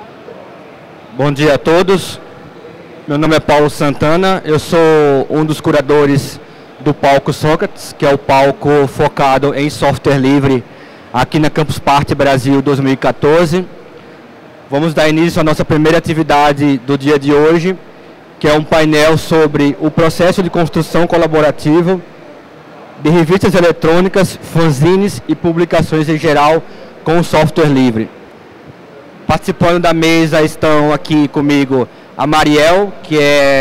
Bom dia a todos. Meu nome é Paulo Santana, eu sou um dos curadores do Palco Sócrates, que é o palco focado em software livre aqui na Campus Party Brasil 2014. Vamos dar início à nossa primeira atividade do dia de hoje, que é um painel sobre o processo de construção colaborativa de revistas eletrônicas, fanzines e publicações em geral com software livre. Participando da mesa estão aqui comigo a Mariel, que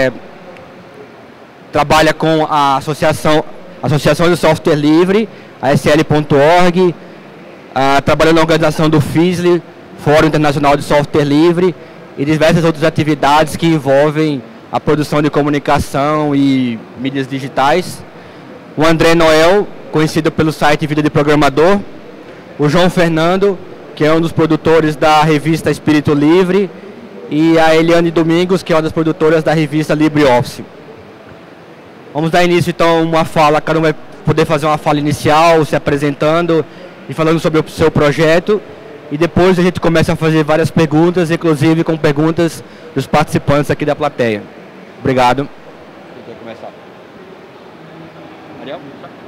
trabalha com a Associação de Software Livre, a SL.org, trabalhando na organização do FISLI, Fórum Internacional de Software Livre, e diversas outras atividades que envolvem a produção de comunicação e mídias digitais. O André Noel, conhecido pelo site Vida de Programador. O João Fernando, que é um dos produtores da revista Espírito Livre. E a Eliane Domingos, que é uma das produtoras da revista LibreOffice. Vamos dar início então a uma fala, cada um vai poder fazer uma fala inicial, se apresentando e falando sobre o seu projeto. E depois a gente começa a fazer várias perguntas, inclusive com perguntas dos participantes aqui da plateia. Obrigado. Quem quer começar? Mariel?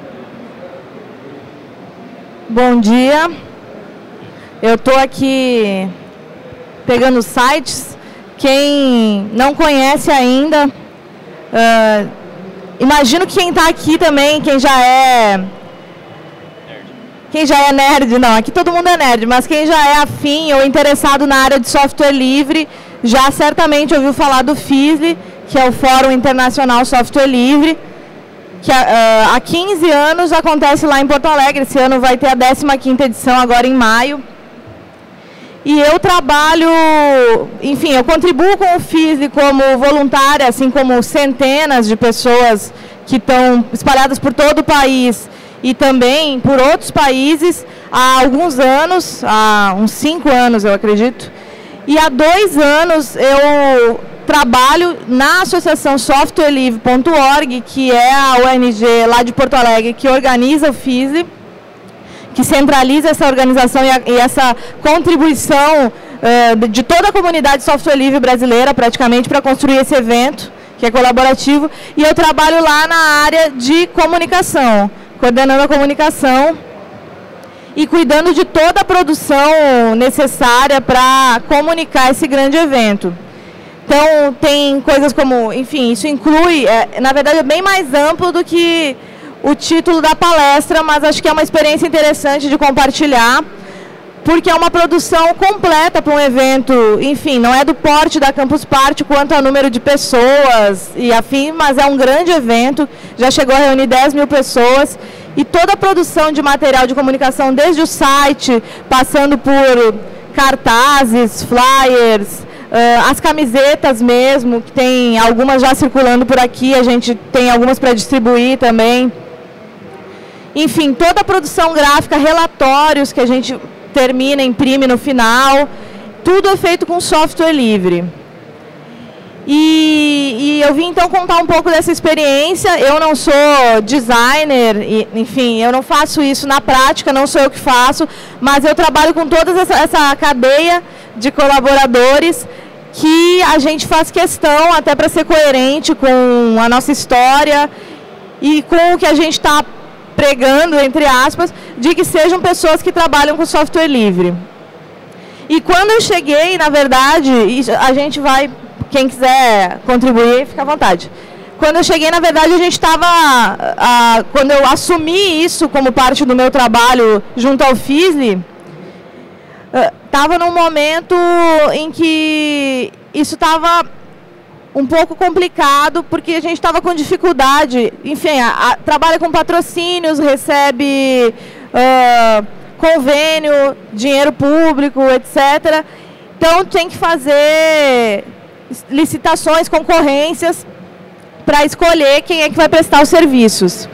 Bom dia. Eu estou aqui pegando sites. Quem não conhece ainda, imagino que quem está aqui também, quem já é nerd, não, aqui todo mundo é nerd, mas quem já é afim ou interessado na área de software livre, já certamente ouviu falar do FISLI, que é o Fórum Internacional Software Livre, que há 15 anos acontece lá em Porto Alegre. Esse ano vai ter a 15ª edição, agora em maio. E eu trabalho, enfim, eu contribuo com o FISLI como voluntária, assim como centenas de pessoas que estão espalhadas por todo o país e também por outros países há alguns anos, há uns 5 anos eu acredito. E há 2 anos eu trabalho na Associação softwarelivre.org, que é a ONG lá de Porto Alegre que organiza o FISLI, que centraliza essa organização e essa contribuição de toda a comunidade de software livre brasileira, praticamente, para construir esse evento, que é colaborativo. E eu trabalho lá na área de comunicação, coordenando a comunicação e cuidando de toda a produção necessária para comunicar esse grande evento. Então, tem coisas como, enfim, isso inclui, na verdade, é bem mais amplo do que o título da palestra, mas acho que é uma experiência interessante de compartilhar, porque é uma produção completa para um evento, enfim, não é do porte da Campus Party quanto ao número de pessoas e afim, mas é um grande evento, já chegou a reunir 10 mil pessoas, e toda a produção de material de comunicação, desde o site, passando por cartazes, flyers, as camisetas mesmo, que tem algumas já circulando por aqui, a gente tem algumas para distribuir também. Enfim, toda a produção gráfica, relatórios que a gente termina, imprime no final, tudo é feito com software livre. E eu vim então contar um pouco dessa experiência. Eu não sou designer, enfim, eu não faço isso na prática, não sou eu que faço, mas eu trabalho com toda essa cadeia de colaboradores que a gente faz questão, até para ser coerente com a nossa história e com o que a gente está pregando, entre aspas, de que sejam pessoas que trabalham com software livre. E quando eu cheguei, na verdade, a gente vai, quem quiser contribuir, fica à vontade. Quando eu cheguei, na verdade, a gente estava, quando eu assumi isso como parte do meu trabalho junto ao FISLI, estava num momento em que isso estava um pouco complicado, porque a gente estava com dificuldade, enfim, trabalha com patrocínios, recebe convênio, dinheiro público, etc. Então tem que fazer licitações, concorrências, para escolher quem é que vai prestar os serviços.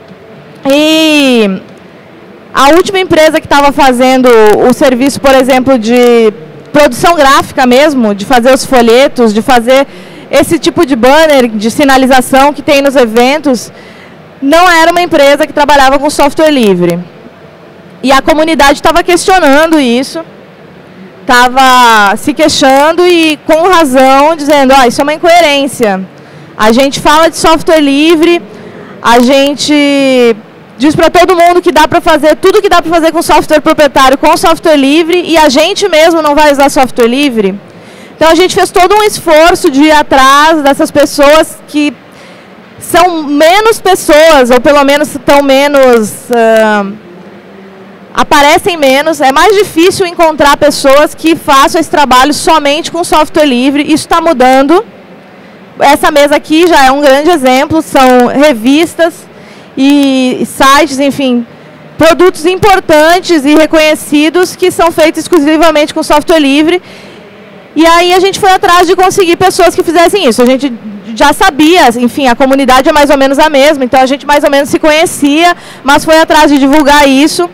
E a última empresa que estava fazendo o serviço, por exemplo, de produção gráfica mesmo, de fazer os folhetos, de fazer esse tipo de banner, de sinalização que tem nos eventos, não era uma empresa que trabalhava com software livre. E a comunidade estava questionando isso, estava se queixando e com razão, dizendo, isso é uma incoerência. A gente fala de software livre, a gente diz para todo mundo que dá para fazer tudo que dá para fazer com software proprietário com software livre e a gente mesmo não vai usar software livre. Então a gente fez todo um esforço de ir atrás dessas pessoas que são menos pessoas, ou pelo menos estão menos, aparecem menos. É mais difícil encontrar pessoas que façam esse trabalho somente com software livre. Isso está mudando. Essa mesa aqui já é um grande exemplo, são revistas e sites, enfim, produtos importantes e reconhecidos que são feitos exclusivamente com software livre. E aí a gente foi atrás de conseguir pessoas que fizessem isso. A gente já sabia, enfim, a comunidade é mais ou menos a mesma, então a gente mais ou menos se conhecia, mas foi atrás de divulgar isso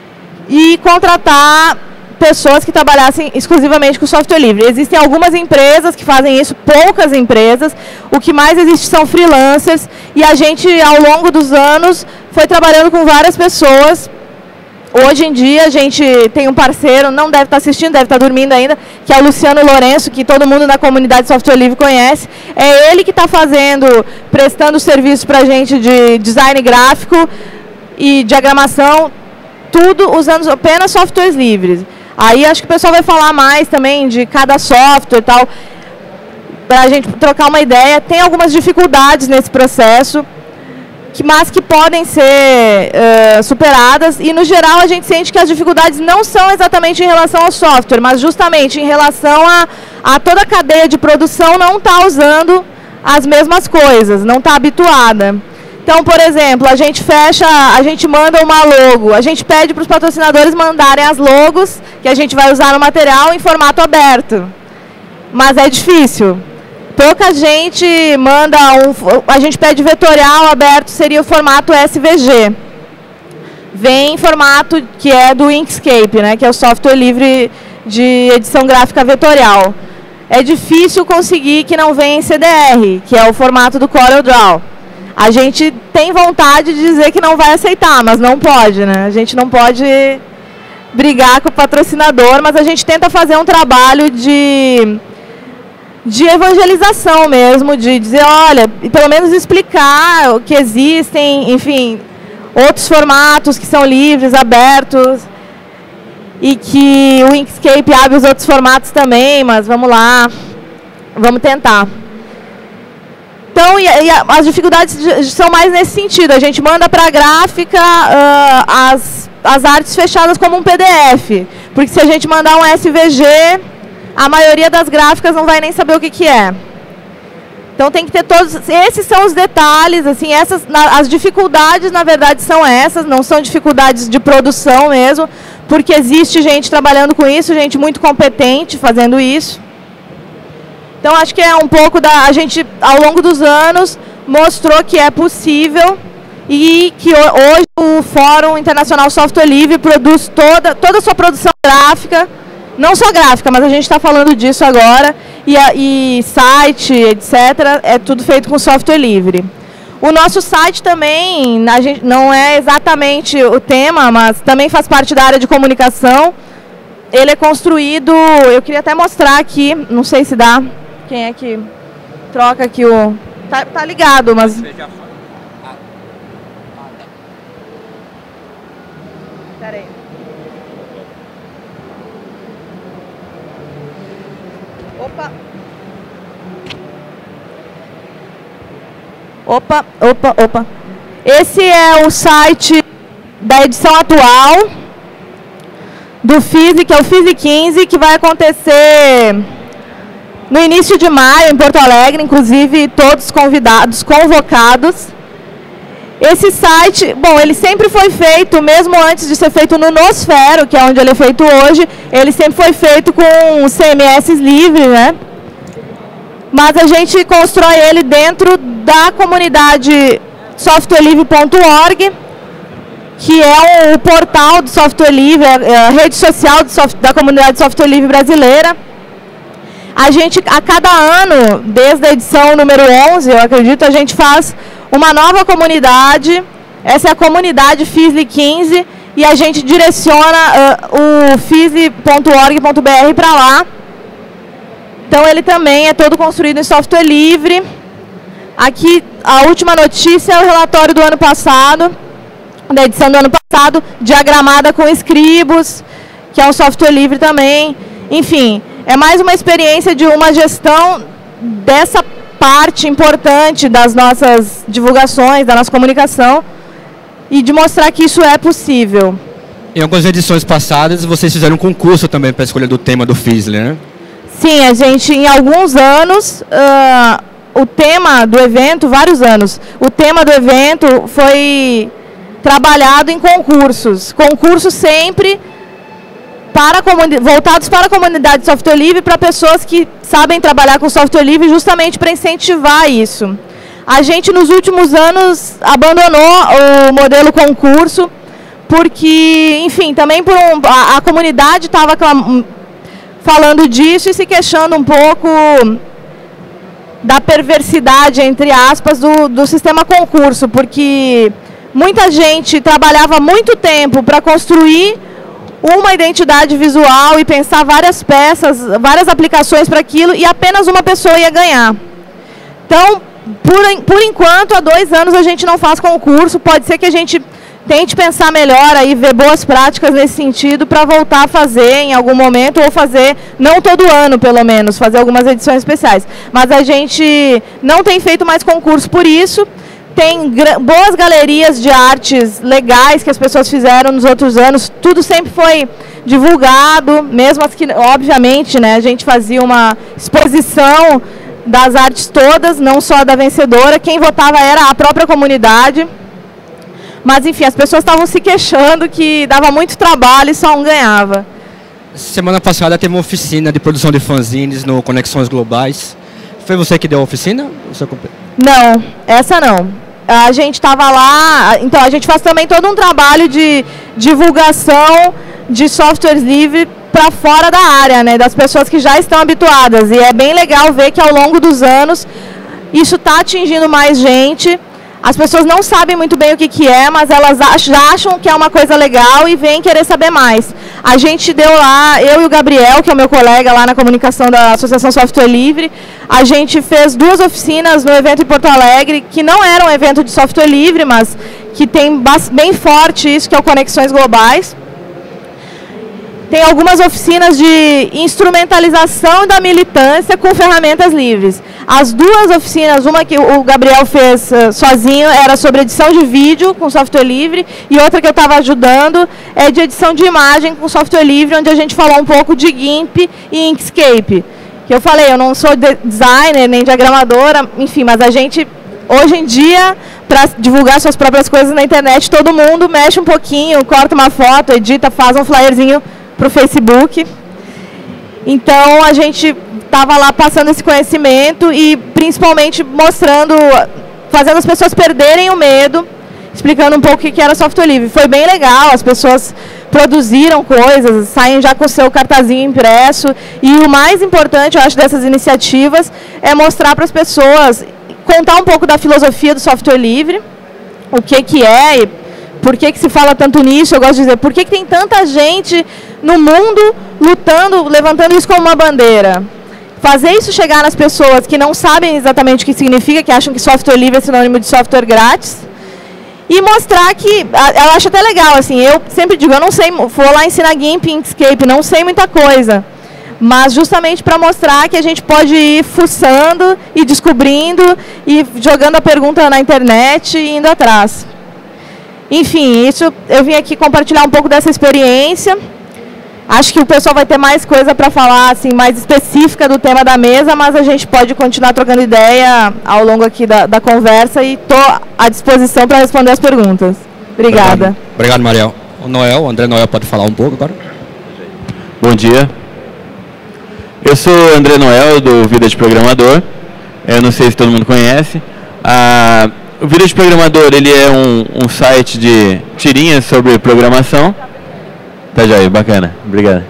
e contratar pessoas que trabalhassem exclusivamente com software livre. Existem algumas empresas que fazem isso, poucas empresas. O que mais existe são freelancers e a gente, ao longo dos anos, foi trabalhando com várias pessoas. Hoje em dia, a gente tem um parceiro, não deve estar assistindo, deve estar dormindo ainda, que é o Luciano Lourenço, que todo mundo na comunidade de software livre conhece. É ele que está prestando serviço para a gente de design gráfico e diagramação, tudo usando apenas softwares livres. Aí acho que o pessoal vai falar mais também de cada software e tal, para a gente trocar uma ideia. Tem algumas dificuldades nesse processo, mas que podem ser superadas, e no geral a gente sente que as dificuldades não são exatamente em relação ao software, mas justamente em relação a toda a cadeia de produção não está usando as mesmas coisas, não está habituada. Então, por exemplo, a gente manda uma logo, a gente pede para os patrocinadores mandarem as logos que a gente vai usar no material em formato aberto, mas é difícil. Pouca gente manda a gente pede vetorial aberto, seria o formato SVG. Vem em formato que é do Inkscape, né, que é o software livre de edição gráfica vetorial. É difícil conseguir que não venha em CDR, que é o formato do CorelDRAW. A gente tem vontade de dizer que não vai aceitar, mas não pode, né? A gente não pode brigar com o patrocinador, mas a gente tenta fazer um trabalho de evangelização mesmo, de dizer, olha, pelo menos explicar que existem, enfim, outros formatos que são livres, abertos, e que o Inkscape abre os outros formatos também, mas vamos lá, vamos tentar. Então, as dificuldades são mais nesse sentido. A gente manda para a gráfica as artes fechadas como um PDF, porque se a gente mandar um SVG, a maioria das gráficas não vai nem saber o que é. Então tem que ter todos, esses são os detalhes, assim, as dificuldades na verdade são essas, não são dificuldades de produção mesmo, porque existe gente trabalhando com isso, gente muito competente fazendo isso. Então acho que é um pouco a gente ao longo dos anos mostrou que é possível e que hoje o Fórum Internacional Software Livre produz toda a sua produção gráfica. Não só gráfica, mas a gente está falando disso agora, e site, etc., é tudo feito com software livre. O nosso site também, a gente, não é exatamente o tema, mas também faz parte da área de comunicação. Ele é construído, eu queria até mostrar aqui, não sei se dá, quem é que troca aqui o... Tá ligado, mas... Peraí. Opa. Esse é o site da edição atual do FISLE, que é o FISLE 15, que vai acontecer no início de maio, em Porto Alegre, inclusive todos convidados, convocados. Esse site, bom, ele sempre foi feito, mesmo antes de ser feito no Nosfero, que é onde ele é feito hoje, ele sempre foi feito com CMS livre, né? Mas a gente constrói ele dentro da comunidade softwarelivre.org, que é o portal do software livre, a rede social da comunidade de software livre brasileira. A gente, a cada ano, desde a edição número 11, eu acredito, a gente faz uma nova comunidade. Essa é a comunidade FISLE 15, e a gente direciona o fisli.org.br para lá. Então ele também é todo construído em software livre. Aqui a última notícia é o relatório do ano passado, da edição do ano passado, diagramada com Scribus, que é um software livre também. Enfim, é mais uma experiência de uma gestão dessa parte importante das nossas divulgações, da nossa comunicação, e de mostrar que isso é possível. Em algumas edições passadas, vocês fizeram um concurso também para a escolha do tema do Fisli, né? Sim, a gente, em alguns anos, o tema do evento, vários anos, o tema do evento foi trabalhado em concursos. Concursos sempre voltados para a comunidade de software livre, para pessoas que sabem trabalhar com software livre, justamente para incentivar isso. A gente, nos últimos anos, abandonou o modelo concurso, porque, enfim, também a comunidade estava falando disso e se queixando um pouco da perversidade, entre aspas, do sistema concurso, porque muita gente trabalhava muito tempo para construir uma identidade visual e pensar várias peças, várias aplicações para aquilo, e apenas uma pessoa ia ganhar. Então, por enquanto, há 2 anos a gente não faz concurso. Pode ser que a gente tente pensar melhor, aí, ver boas práticas nesse sentido para voltar a fazer em algum momento, ou fazer, não todo ano pelo menos, fazer algumas edições especiais. Mas a gente não tem feito mais concurso por isso. Tem boas galerias de artes legais que as pessoas fizeram nos outros anos, tudo sempre foi divulgado, mesmo as que, obviamente, né, a gente fazia uma exposição das artes todas, não só da vencedora, quem votava era a própria comunidade. Mas, enfim, as pessoas estavam se queixando que dava muito trabalho e só um ganhava. Semana passada teve uma oficina de produção de fanzines no Conexões Globais. Foi você que deu a oficina? Não, essa não. A gente estava lá, então a gente faz também todo um trabalho de divulgação de softwares livres para fora da área, né, das pessoas que já estão habituadas. E é bem legal ver que ao longo dos anos isso está atingindo mais gente. As pessoas não sabem muito bem o que é, mas elas acham que é uma coisa legal e vêm querer saber mais. A gente deu lá, eu e o Gabriel, que é o meu colega lá na comunicação da Associação Software Livre, a gente fez 2 oficinas no evento em Porto Alegre, que não era um evento de software livre, mas que tem bem forte isso, que é o Conexões Globais. Tem algumas oficinas de instrumentalização da militância com ferramentas livres. As 2 oficinas, uma que o Gabriel fez sozinho, era sobre edição de vídeo com software livre, e outra que eu estava ajudando é de edição de imagem com software livre, onde a gente falou um pouco de GIMP e Inkscape. Que eu falei, eu não sou designer nem diagramadora, enfim, mas a gente, hoje em dia, para divulgar suas próprias coisas na internet, todo mundo mexe um pouquinho, corta uma foto, edita, faz um flyerzinho para o Facebook. Então a gente estava lá passando esse conhecimento e principalmente mostrando, fazendo as pessoas perderem o medo, explicando um pouco o que era software livre. Foi bem legal, as pessoas produziram coisas, saem já com o seu cartazinho impresso, e o mais importante, eu acho, dessas iniciativas é mostrar para as pessoas, contar um pouco da filosofia do software livre, o que é e por que se fala tanto nisso. Eu gosto de dizer, por que tem tanta gente no mundo lutando, levantando isso como uma bandeira? Fazer isso chegar nas pessoas que não sabem exatamente o que significa, que acham que software livre é sinônimo de software grátis, e mostrar que, eu acho até legal, assim, eu sempre digo, eu não sei, vou lá ensinar GIMP, Inkscape, não sei muita coisa, mas justamente para mostrar que a gente pode ir fuçando e descobrindo e jogando a pergunta na internet e indo atrás. Enfim, isso, eu vim aqui compartilhar um pouco dessa experiência. Acho que o pessoal vai ter mais coisa para falar, assim, mais específica do tema da mesa, mas a gente pode continuar trocando ideia ao longo aqui da conversa, e estou à disposição para responder as perguntas. Obrigada. Obrigado, Mariel. O André Noel pode falar um pouco agora? Bom dia. Eu sou o André Noel, do Vida de Programador. Eu não sei se todo mundo conhece. O Vida de Programador, ele é um site de tirinhas sobre programação. Tá joia, bacana, obrigado.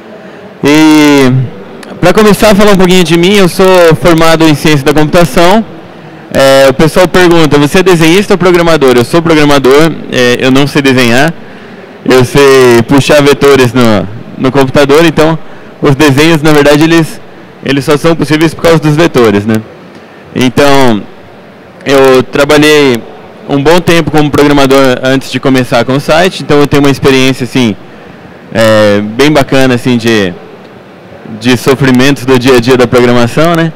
E para começar a falar um pouquinho de mim, eu sou formado em Ciência da Computação. O pessoal pergunta, você é desenhista ou programador? Eu sou programador, eu não sei desenhar. eu sei puxar vetores no computador, então os desenhos, na verdade, eles só são possíveis por causa dos vetores, né? Então, eu trabalhei um bom tempo como programador antes de começar com o site, então eu tenho uma experiência, assim, bem bacana, assim, de sofrimentos do dia a dia da programação, né?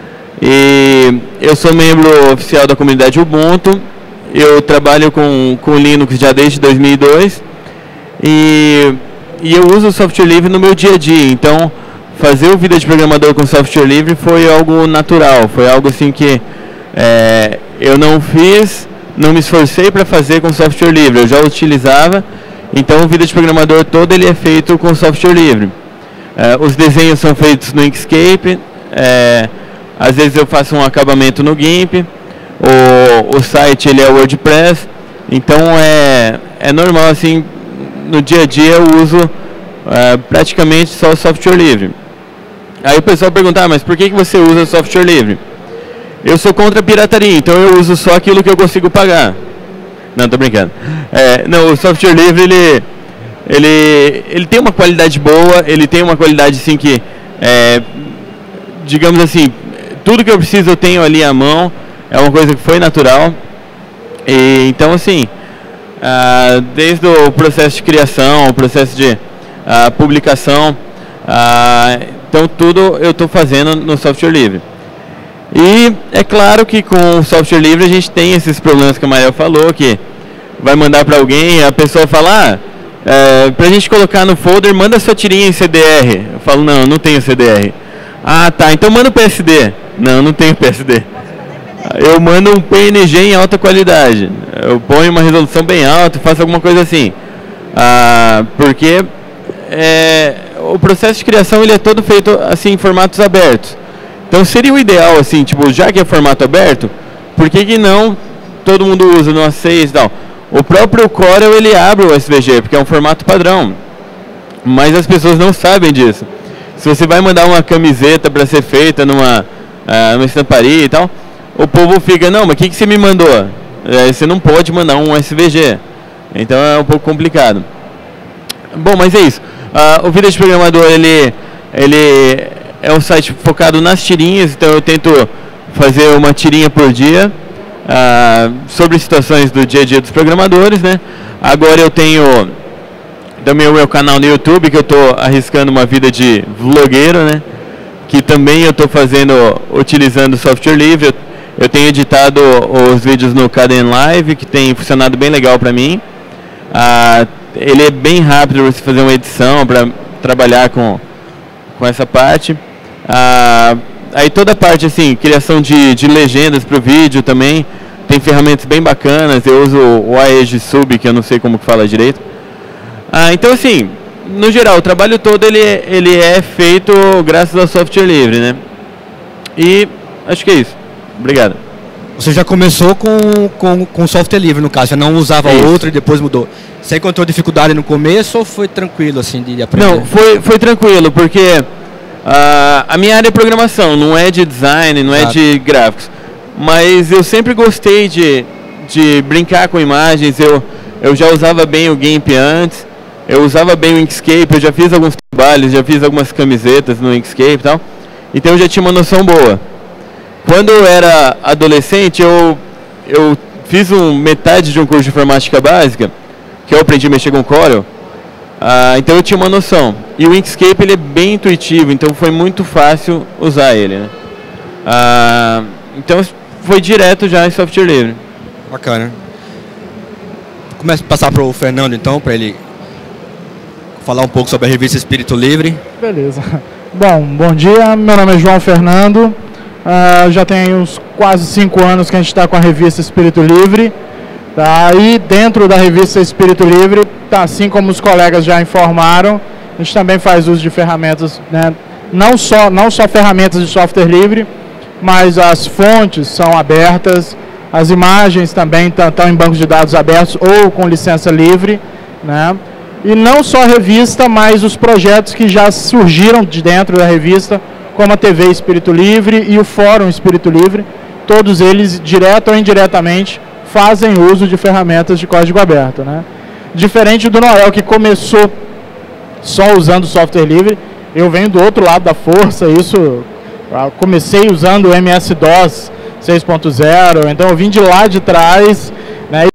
E eu sou membro oficial da comunidade Ubuntu, eu trabalho com Linux já desde 2002 e eu uso o software livre no meu dia a dia, então fazer o Vida de Programador com software livre foi algo natural, foi algo assim que eu não me esforcei para fazer com software livre, eu já utilizava, então o Vida de Programador todo ele é feito com software livre. Os desenhos são feitos no Inkscape, às vezes eu faço um acabamento no GIMP, o site ele é WordPress, então é normal assim, no dia a dia eu uso praticamente só o software livre. Aí o pessoal pergunta, mas por que você usa software livre? Eu sou contra a pirataria, então eu uso só aquilo que eu consigo pagar. Não, tô brincando. Não, o software livre ele tem uma qualidade boa, ele tem uma qualidade assim que, digamos assim, tudo que eu preciso eu tenho ali à mão, é uma coisa que foi natural. E, então assim, desde o processo de criação, o processo de publicação, então tudo eu estou fazendo no software livre. E é claro que com o software livre a gente tem esses problemas que a Mariel falou, que vai mandar para alguém, a pessoa fala, para a gente colocar no folder, manda sua tirinha em CDR. Eu falo, não tenho CDR. Ah, tá, então manda o PSD. Não tenho PSD. Eu mando um PNG em alta qualidade. Eu ponho uma resolução bem alta, faço alguma coisa assim. Porque o processo de criação ele é todo feito assim em formatos abertos. Então seria o ideal, assim, tipo, já que é formato aberto, por que não todo mundo usa no A6 e tal? O próprio Corel ele abre o SVG, porque é um formato padrão. Mas as pessoas não sabem disso. Se você vai mandar uma camiseta para ser feita numa estamparia e tal, o povo fica, não, mas o que você me mandou? Você não pode mandar um SVG. Então é um pouco complicado. Bom, mas é isso. O Vida de Programador, ele é um site focado nas tirinhas, então eu tento fazer uma tirinha por dia sobre situações do dia a dia dos programadores, né? Agora eu tenho também o meu canal no YouTube, que eu estou arriscando uma vida de vlogueiro, né? Que também eu estou fazendo utilizando software livre. Eu tenho editado os vídeos no Kden Live, que tem funcionado bem legal para mim. Ele é bem rápido para você fazer uma edição, para trabalhar com essa parte. Aí toda a parte assim, criação de legendas para o vídeo também, tem ferramentas bem bacanas. Eu uso o Aege Sub, que eu não sei como que fala direito. Então assim, no geral, o trabalho todo ele é feito graças ao software livre, né? E acho que é isso. Obrigado. Você já começou com software livre, no caso, você não usava outro e depois mudou. Você encontrou dificuldade no começo ou foi tranquilo assim de aprender? Não, foi tranquilo, porque a minha área é programação, não é de design, não é de gráficos. Mas eu sempre gostei de brincar com imagens, eu já usava bem o GIMP antes, eu usava bem o Inkscape, eu já fiz alguns trabalhos, já fiz algumas camisetas no Inkscape e tal, então eu já tinha uma noção boa. Quando eu era adolescente, eu fiz metade de um curso de informática básica, que eu aprendi a mexer com Corel, então eu tinha uma noção. E o Inkscape ele é bem intuitivo, então foi muito fácil usar ele, né? Então foi direto já em software livre. Bacana. Começo a passar para o Fernando então, para ele falar um pouco sobre a revista Espírito Livre. Beleza. Bom dia, meu nome é João Fernando. Já tem uns quase 5 anos que a gente está com a revista Espírito Livre. E dentro da revista Espírito Livre, assim como os colegas já informaram, a gente também faz uso de ferramentas, né? Não só ferramentas de software livre, mas as fontes são abertas, as imagens também estão em bancos de dados abertos ou com licença livre, né? E não só a revista, mas os projetos que já surgiram de dentro da revista, como a TV Espírito Livre e o Fórum Espírito Livre, todos eles, direto ou indiretamente, fazem uso de ferramentas de código aberto, né? Diferente do Noel, que começou só usando software livre, eu venho do outro lado da força, comecei usando o MS-DOS 6.0, então eu vim de lá de trás, né,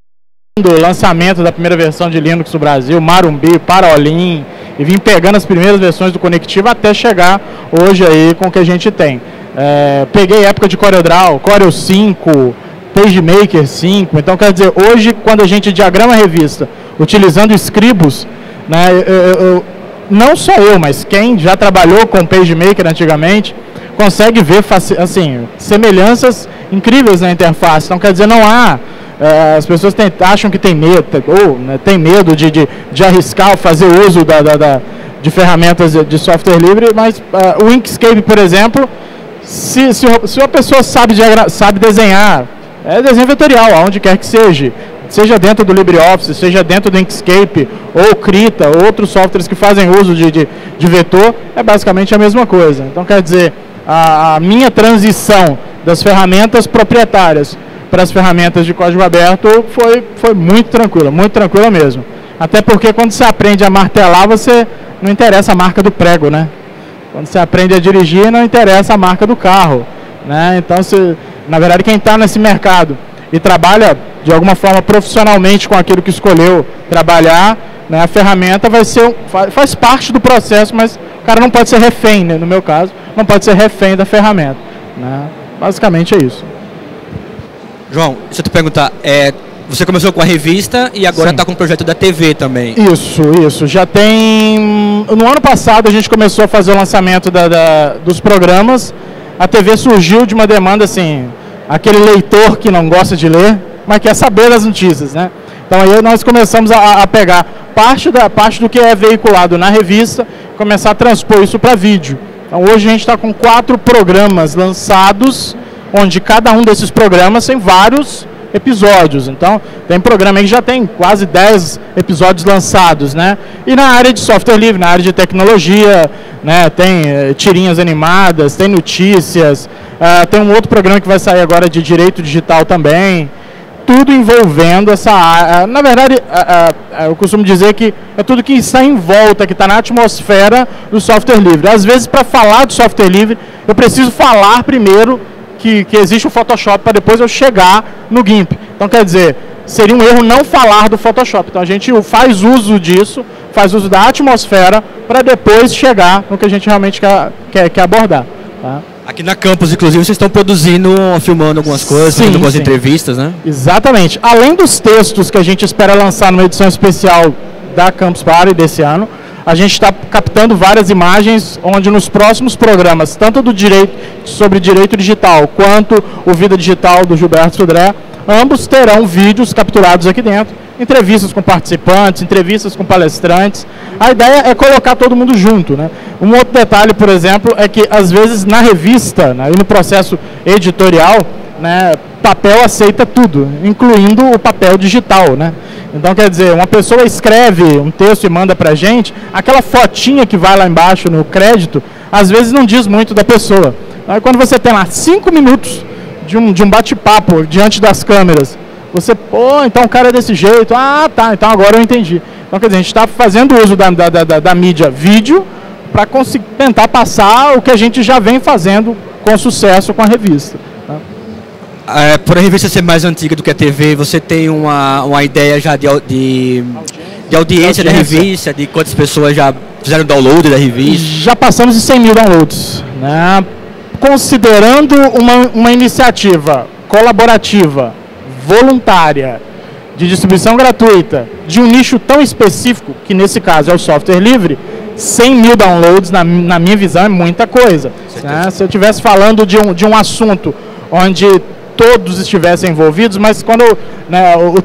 do lançamento da primeira versão de Linux no Brasil, Marumbi, Parolin, e vim pegando as primeiras versões do Conectivo até chegar hoje aí com o que a gente tem. Peguei época de CorelDRAW, Corel 5, PageMaker 5, então quer dizer, hoje quando a gente diagrama a revista utilizando Scribus, né, não só eu, mas quem já trabalhou com PageMaker antigamente, consegue ver assim, semelhanças incríveis na interface. Então quer dizer, não há, as pessoas acham que tem medo, ou né, tem medo de arriscar ou fazer uso de ferramentas de software livre, mas o Inkscape, por exemplo, se uma pessoa sabe desenhar, desenho vetorial, aonde quer que seja dentro do LibreOffice, seja dentro do Inkscape, ou Krita, outros softwares que fazem uso de vetor, é basicamente a mesma coisa. Então quer dizer, a minha transição das ferramentas proprietárias para as ferramentas de código aberto foi muito tranquila mesmo. Até porque quando você aprende a martelar, você não interessa a marca do prego, né? Quando você aprende a dirigir, não interessa a marca do carro, né? Então, na verdade, quem está nesse mercado e trabalha de alguma forma profissionalmente com aquilo que escolheu trabalhar, né, a ferramenta faz parte do processo, mas o cara não pode ser refém, né, no meu caso, não pode ser refém da ferramenta, né? Basicamente é isso. João, deixa eu te perguntar, você começou com a revista e agora está com o projeto da TV também. Isso. Já tem... No ano passado a gente começou a fazer o lançamento dos programas. A TV surgiu de uma demanda assim, aquele leitor que não gosta de ler, mas quer saber das notícias, né? Então aí nós começamos a pegar parte do que é veiculado na revista, começar a transpor isso para vídeo. Então hoje a gente está com 4 programas lançados, onde cada um desses programas tem vários episódios. Então tem programa aí que já tem quase 10 episódios lançados, né? E na área de software livre, na área de tecnologia, né, tem tirinhas animadas, tem notícias, tem um outro programa que vai sair agora de direito digital também, tudo envolvendo essa área. Na verdade, eu costumo dizer que é tudo que está em volta, que está na atmosfera do software livre. Às vezes, para falar de software livre, eu preciso falar primeiro que existe o Photoshop para depois eu chegar no GIMP. Então, quer dizer, seria um erro não falar do Photoshop. Então, a gente faz uso disso, faz uso da atmosfera para depois chegar no que a gente realmente quer abordar. Tá? Aqui na Campus, inclusive, vocês estão produzindo, filmando algumas coisas, fazendo algumas entrevistas, né? Exatamente. Além dos textos que a gente espera lançar numa edição especial da Campus Party desse ano, a gente está captando várias imagens, onde nos próximos programas, tanto sobre direito digital, quanto o Vida Digital do Gilberto Sodré, ambos terão vídeos capturados aqui dentro, entrevistas com participantes, entrevistas com palestrantes. A ideia é colocar todo mundo junto, né? Um outro detalhe, por exemplo, é que às vezes na revista, né, e no processo editorial, né, papel aceita tudo, incluindo o papel digital, né? Então, quer dizer, uma pessoa escreve um texto e manda pra gente, aquela fotinha que vai lá embaixo no crédito, às vezes não diz muito da pessoa. Aí, quando você tem lá 5 minutos de um bate-papo diante das câmeras, você, então o cara é desse jeito, tá, então agora eu entendi. Então, quer dizer, a gente está fazendo uso da mídia vídeo para tentar passar o que a gente já vem fazendo com sucesso com a revista. Por a revista ser mais antiga do que a TV, você tem uma ideia já de audiência da revista, de quantas pessoas já fizeram download da revista? Já passamos de 100 mil downloads, né? Considerando uma iniciativa colaborativa, voluntária, de distribuição gratuita, de um nicho tão específico, que nesse caso é o software livre, 100 mil downloads, na minha visão, é muita coisa. Né? Se eu estivesse falando de um assunto onde todos estivessem envolvidos, mas quando o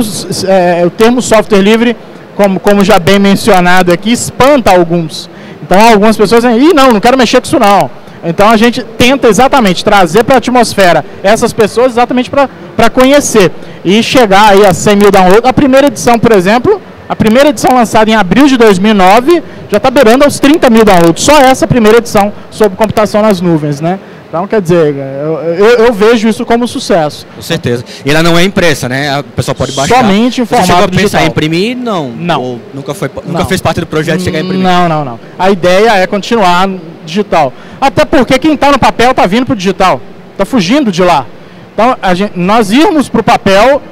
termo software livre, como já bem mencionado aqui, espanta alguns. Então algumas pessoas dizem, não quero mexer com isso não. Então a gente tenta exatamente trazer para a atmosfera essas pessoas exatamente para conhecer e chegar aí a 100 mil downloads. A primeira edição, por exemplo, a primeira edição lançada em abril de 2009 já está beirando aos 30 mil downloads. Só essa primeira edição sobre computação nas nuvens, né? Então, quer dizer, eu vejo isso como sucesso. Com certeza. E ela não é impressa, né? A pessoa pode baixar. Somente em formato digital. Você chegou a pensar em imprimir? Não. Não. Ou nunca fez parte do projeto de chegar a imprimir? Não. A ideia é continuar digital. Até porque quem está no papel está vindo para o digital. Está fugindo de lá. Então, nós irmos para o papel,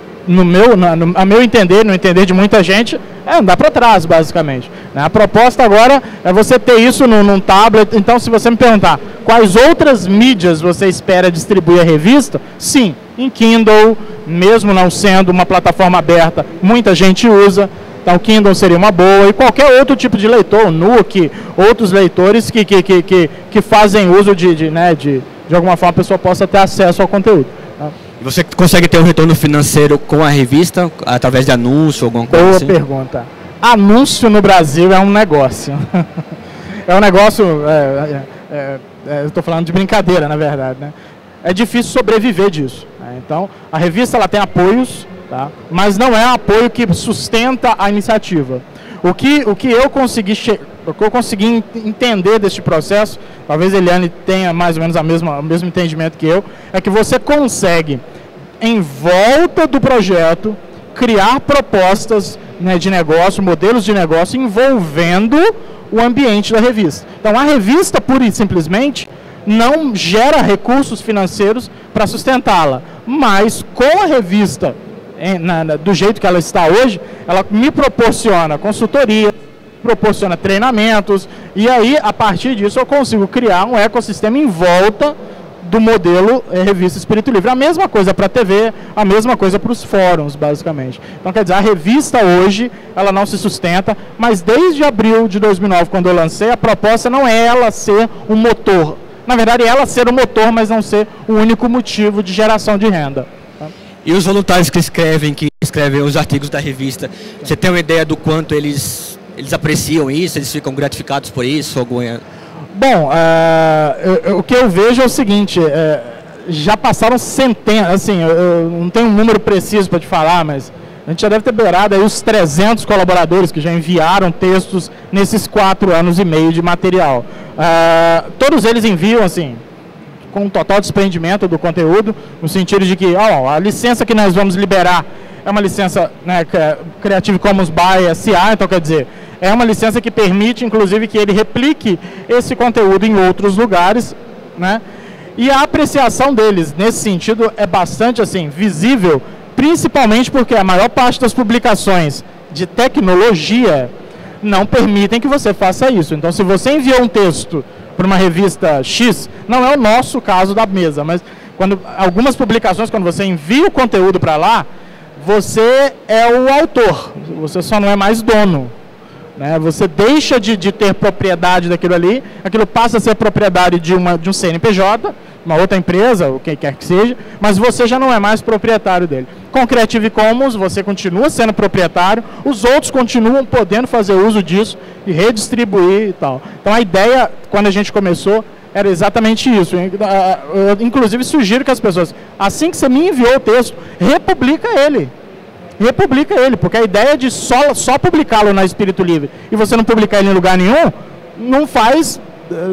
a meu entender, no entender de muita gente, é andar para trás, basicamente. A proposta agora é você ter isso num tablet. Então, se você me perguntar quais outras mídias você espera distribuir a revista, sim, em Kindle, mesmo não sendo uma plataforma aberta, muita gente usa. Então, Kindle seria uma boa, e qualquer outro tipo de leitor, Nook, outros leitores que fazem uso de alguma forma a pessoa possa ter acesso ao conteúdo. E você consegue ter um retorno financeiro com a revista, através de anúncio, alguma coisa assim? Boa pergunta. Anúncio no Brasil é um negócio. É um negócio, eu estou falando de brincadeira, na verdade, né? É difícil sobreviver disso. Né? Então, a revista ela tem apoios, tá? Mas não é apoio que sustenta a iniciativa. O que eu consegui entender deste processo, talvez a Eliane tenha mais ou menos o mesmo entendimento que eu, é que você consegue, em volta do projeto, criar propostas, né, de negócio, modelos de negócio envolvendo o ambiente da revista. Então, a revista, pura e simplesmente, não gera recursos financeiros para sustentá-la, mas com a revista do jeito que ela está hoje, ela me proporciona consultoria, proporciona treinamentos, e aí, a partir disso, eu consigo criar um ecossistema em volta do modelo Revista Espírito Livre. A mesma coisa para a TV, a mesma coisa para os fóruns, basicamente. Então, quer dizer, a revista hoje, ela não se sustenta, mas desde abril de 2009, quando eu lancei, a proposta não é ela ser um motor. Na verdade, é ela ser o motor, mas não ser o único motivo de geração de renda. E os voluntários que escrevem os artigos da revista, você tem uma ideia do quanto eles apreciam isso, eles ficam gratificados por isso? Bom, o que eu vejo é o seguinte, já passaram centenas, assim, eu não tenho um número preciso para te falar, mas a gente já deve ter beirado aí os 300 colaboradores que já enviaram textos nesses 4 anos e meio de material. Todos eles enviam, assim, com um total desprendimento do conteúdo, no sentido de que a licença que nós vamos liberar é uma licença, né, Creative Commons by SA, então quer dizer, é uma licença que permite, inclusive, que ele replique esse conteúdo em outros lugares, né? E a apreciação deles, nesse sentido, é bastante, assim, visível, principalmente porque a maior parte das publicações de tecnologia não permitem que você faça isso. Então, se você enviou um texto para uma revista X, não é o nosso caso da mesa, mas algumas publicações, quando você envia o conteúdo para lá, você é o autor, você só não é mais dono. Né? Você deixa de ter propriedade daquilo ali, aquilo passa a ser propriedade de um CNPJ, uma outra empresa, o que quer que seja, mas você já não é mais proprietário dele. Com Creative Commons, você continua sendo proprietário, os outros continuam podendo fazer uso disso e redistribuir e tal. Então, a ideia, quando a gente começou, era exatamente isso. Eu, inclusive, sugiro que as pessoas, assim que você me enviou o texto, republica ele, porque a ideia de só publicá-lo na Espírito Livre e você não publicar ele em lugar nenhum, não faz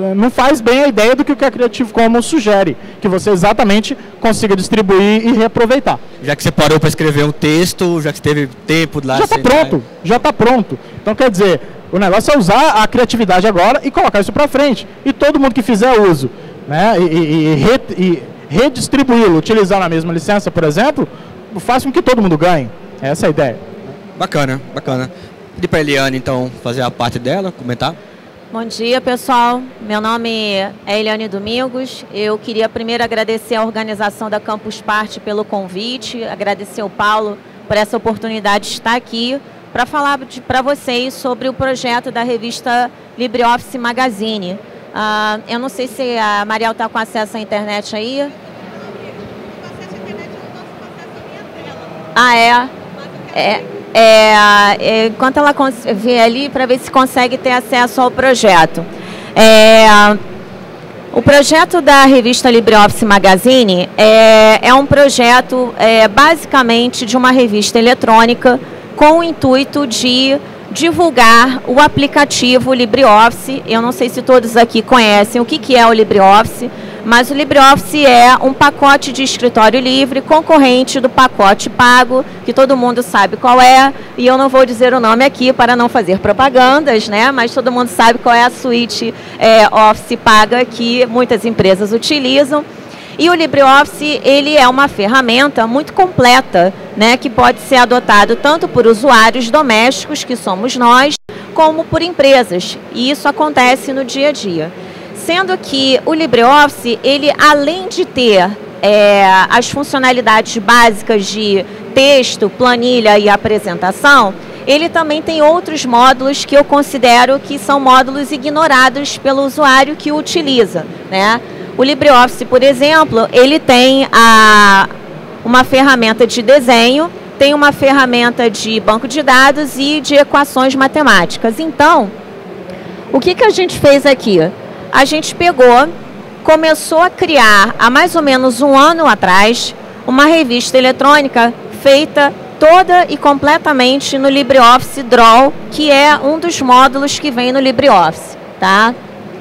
bem a ideia do que a Creative Commons sugere, que você exatamente consiga distribuir e reaproveitar. Já que você parou para escrever um texto, já que teve tempo lá... Já está pronto. Então, quer dizer, o negócio é usar a criatividade agora e colocar isso para frente. E todo mundo que fizer uso, né, e redistribuí-lo, utilizar a mesma licença, por exemplo, faz com que todo mundo ganhe. Essa é a ideia. Bacana. Pedir para a Eliane, então, fazer a parte dela, comentar. Bom dia, pessoal. Meu nome é Eliane Domingos. Eu queria primeiro agradecer a organização da Campus Party pelo convite, agradecer ao Paulo por essa oportunidade de estar aqui para falar para vocês sobre o projeto da revista LibreOffice Magazine. Eu não sei se a Mariel está com acesso à internet aí. Enquanto ela vê ali para ver se consegue ter acesso ao projeto. O projeto da revista LibreOffice Magazine é um projeto basicamente de uma revista eletrônica com o intuito de divulgar o aplicativo LibreOffice. Eu não sei se todos aqui conhecem o que é o LibreOffice, mas o LibreOffice é um pacote de escritório livre, concorrente do pacote pago, que todo mundo sabe qual é, e eu não vou dizer o nome aqui para não fazer propagandas, né? Mas todo mundo sabe qual é a suíte Office paga que muitas empresas utilizam. E o LibreOffice, ele é uma ferramenta muito completa, né, que pode ser adotado tanto por usuários domésticos, que somos nós, como por empresas. E isso acontece no dia a dia. Sendo que o LibreOffice, ele além de ter as funcionalidades básicas de texto, planilha e apresentação, ele também tem outros módulos que eu considero que são módulos ignorados pelo usuário que o utiliza, né? O LibreOffice, por exemplo, ele tem uma ferramenta de desenho, tem uma ferramenta de banco de dados e de equações matemáticas. Então, o que a gente fez aqui? A gente começou a criar, há mais ou menos um ano atrás, uma revista eletrônica feita toda e completamente no LibreOffice Draw, que é um dos módulos que vem no LibreOffice, tá?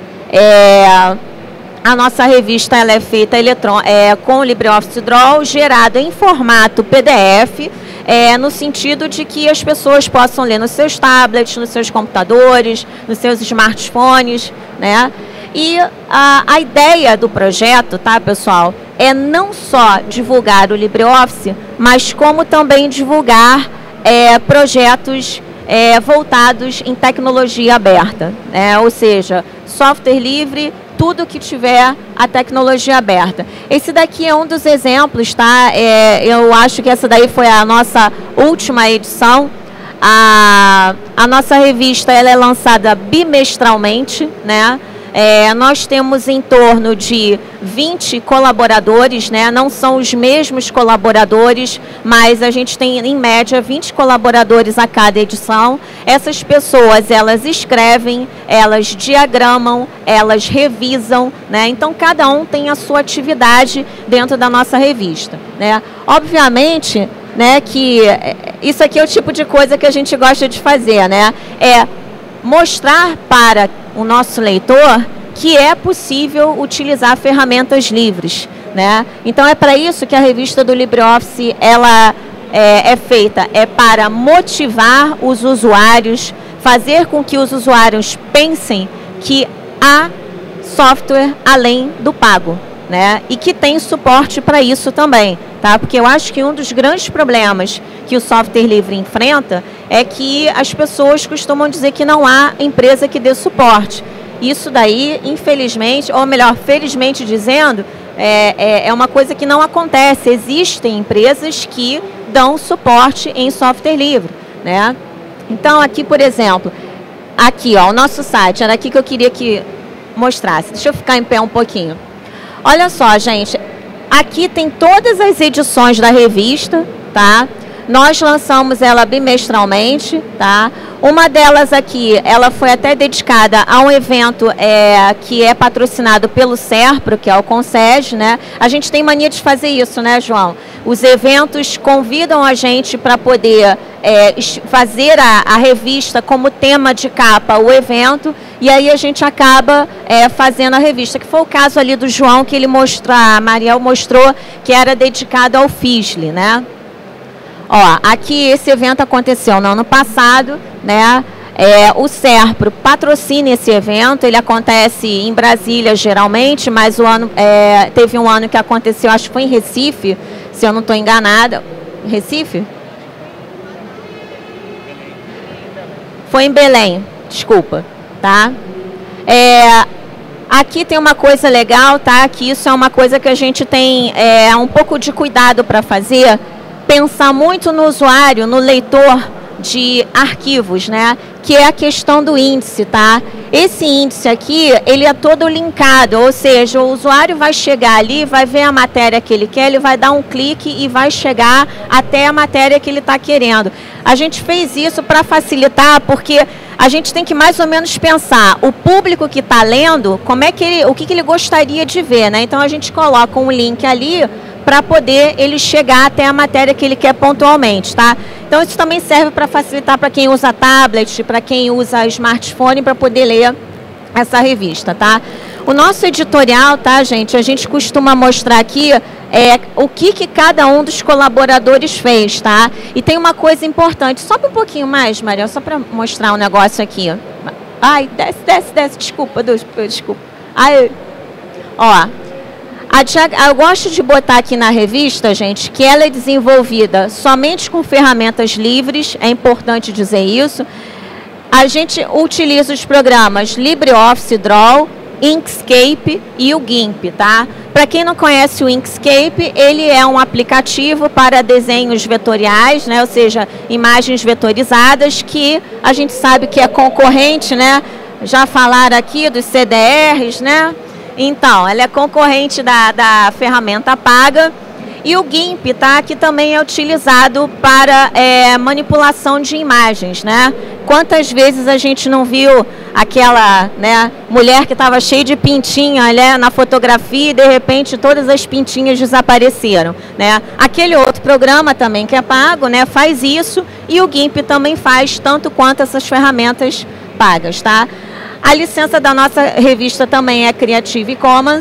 A nossa revista ela é feita com o LibreOffice Draw, gerado em formato PDF, no sentido de que as pessoas possam ler nos seus tablets, nos seus computadores, nos seus smartphones, né? E a ideia do projeto, tá, pessoal, é não só divulgar o LibreOffice, mas como também divulgar projetos voltados em tecnologia aberta, né? Ou seja, software livre, tudo que tiver a tecnologia aberta. Esse daqui é um dos exemplos, tá? Eu acho que essa daí foi a nossa última edição. A nossa revista ela é lançada bimestralmente, né? Nós temos em torno de 20 colaboradores, né? Não são os mesmos colaboradores, mas a gente tem, em média, 20 colaboradores a cada edição. Essas pessoas, elas escrevem, elas diagramam, elas revisam, né? Então, cada um tem a sua atividade dentro da nossa revista, né? Obviamente, né, que isso aqui é o tipo de coisa que a gente gosta de fazer, né? Mostrar para o nosso leitor que é possível utilizar ferramentas livres, né? Então é para isso que a revista do LibreOffice ela é feita, para motivar os usuários, fazer com que os usuários pensem que há software além do pago, né? E que tem suporte para isso também, tá? Porque eu acho que um dos grandes problemas que o software livre enfrenta é que as pessoas costumam dizer que não há empresa que dê suporte. Isso daí, infelizmente, ou melhor, felizmente dizendo, é uma coisa que não acontece. Existem empresas que dão suporte em software livre, né? Então, aqui, por exemplo, aqui, ó, o nosso site, era aqui que eu queria que mostrasse. Deixa eu ficar em pé um pouquinho. Olha só, gente, aqui tem todas as edições da revista, tá? Nós lançamos ela bimestralmente, tá? Uma delas aqui, ela foi até dedicada a um evento que é patrocinado pelo SERPRO, que é o CONSEG, né? A gente tem mania de fazer isso, né, João? Os eventos convidam a gente para poder fazer a revista como tema de capa, o evento, e aí a gente acaba fazendo a revista, que foi o caso ali do João, que ele a Mariel mostrou, que era dedicado ao FISLE, né? Ó, aqui esse evento aconteceu no ano passado, né? O SERPRO patrocina esse evento, ele acontece em Brasília geralmente, mas teve um ano que aconteceu, acho que foi em Recife, se eu não estou enganada. Recife? Foi em Belém, desculpa, tá? Aqui tem uma coisa legal, tá? Que isso é uma coisa que a gente tem um pouco de cuidado para fazer, pensar muito no usuário, no leitor de arquivos, né? Que é a questão do índice, tá? Esse índice aqui, ele é todo linkado, ou seja, o usuário vai chegar ali, vai ver a matéria que ele quer, ele vai dar um clique e vai chegar até a matéria que ele está querendo. A gente fez isso para facilitar, porque a gente tem que mais ou menos pensar o público que está lendo, o que ele gostaria de ver, né? Então a gente coloca um link ali para poder ele chegar até a matéria que ele quer pontualmente, tá? Então isso também serve para facilitar para quem usa tablet, para quem usa smartphone, para poder ler essa revista, tá? O nosso editorial, tá, gente? A gente costuma mostrar aqui o que cada um dos colaboradores fez, tá? E tem uma coisa importante. Sobe um pouquinho mais, Maria, só para mostrar um negócio aqui. Ai, desce. Desculpa. Ai, ó. Eu gosto de botar aqui na revista, gente, que ela é desenvolvida somente com ferramentas livres. É importante dizer isso. A gente utiliza os programas LibreOffice Draw, Inkscape e o GIMP, tá? Para quem não conhece o Inkscape, ele é um aplicativo para desenhos vetoriais, né? Ou seja, imagens vetorizadas, que a gente sabe que é concorrente, né? Já falaram aqui dos CDRs, né? Então, ela é concorrente da ferramenta paga. E o GIMP, tá? Que também é utilizado para manipulação de imagens, né? Quantas vezes a gente não viu aquela, né, mulher que estava cheia de pintinha, né, na fotografia, e de repente todas as pintinhas desapareceram, né? Aquele outro programa também que é pago, né, faz isso, e o GIMP também faz, tanto quanto essas ferramentas pagas, tá? A licença da nossa revista também é Creative Commons,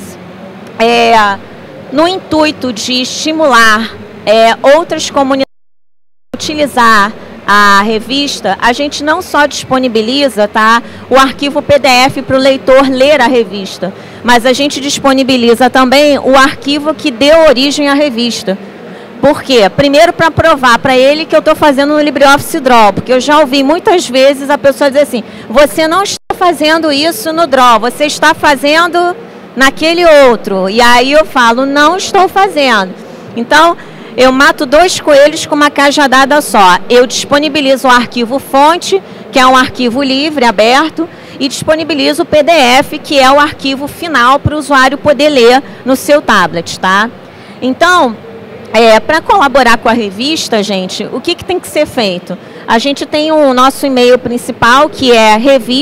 no intuito de estimular outras comunidades a utilizar a revista. A gente não só disponibiliza, tá, o arquivo PDF para o leitor ler a revista, mas a gente disponibiliza também o arquivo que deu origem à revista. Por quê? Primeiro, para provar para ele que eu estou fazendo no LibreOffice Draw, porque eu já ouvi muitas vezes a pessoa dizer assim: você não está fazendo isso no Draw, você está fazendo naquele outro. E aí eu falo: não estou fazendo. Então, eu mato dois coelhos com uma cajadada só. Eu disponibilizo o arquivo fonte, que é um arquivo livre, aberto, e disponibilizo o PDF, que é o arquivo final para o usuário poder ler no seu tablet, tá? Então, para colaborar com a revista, gente, o que tem que ser feito? A gente tem o nosso e-mail principal, que é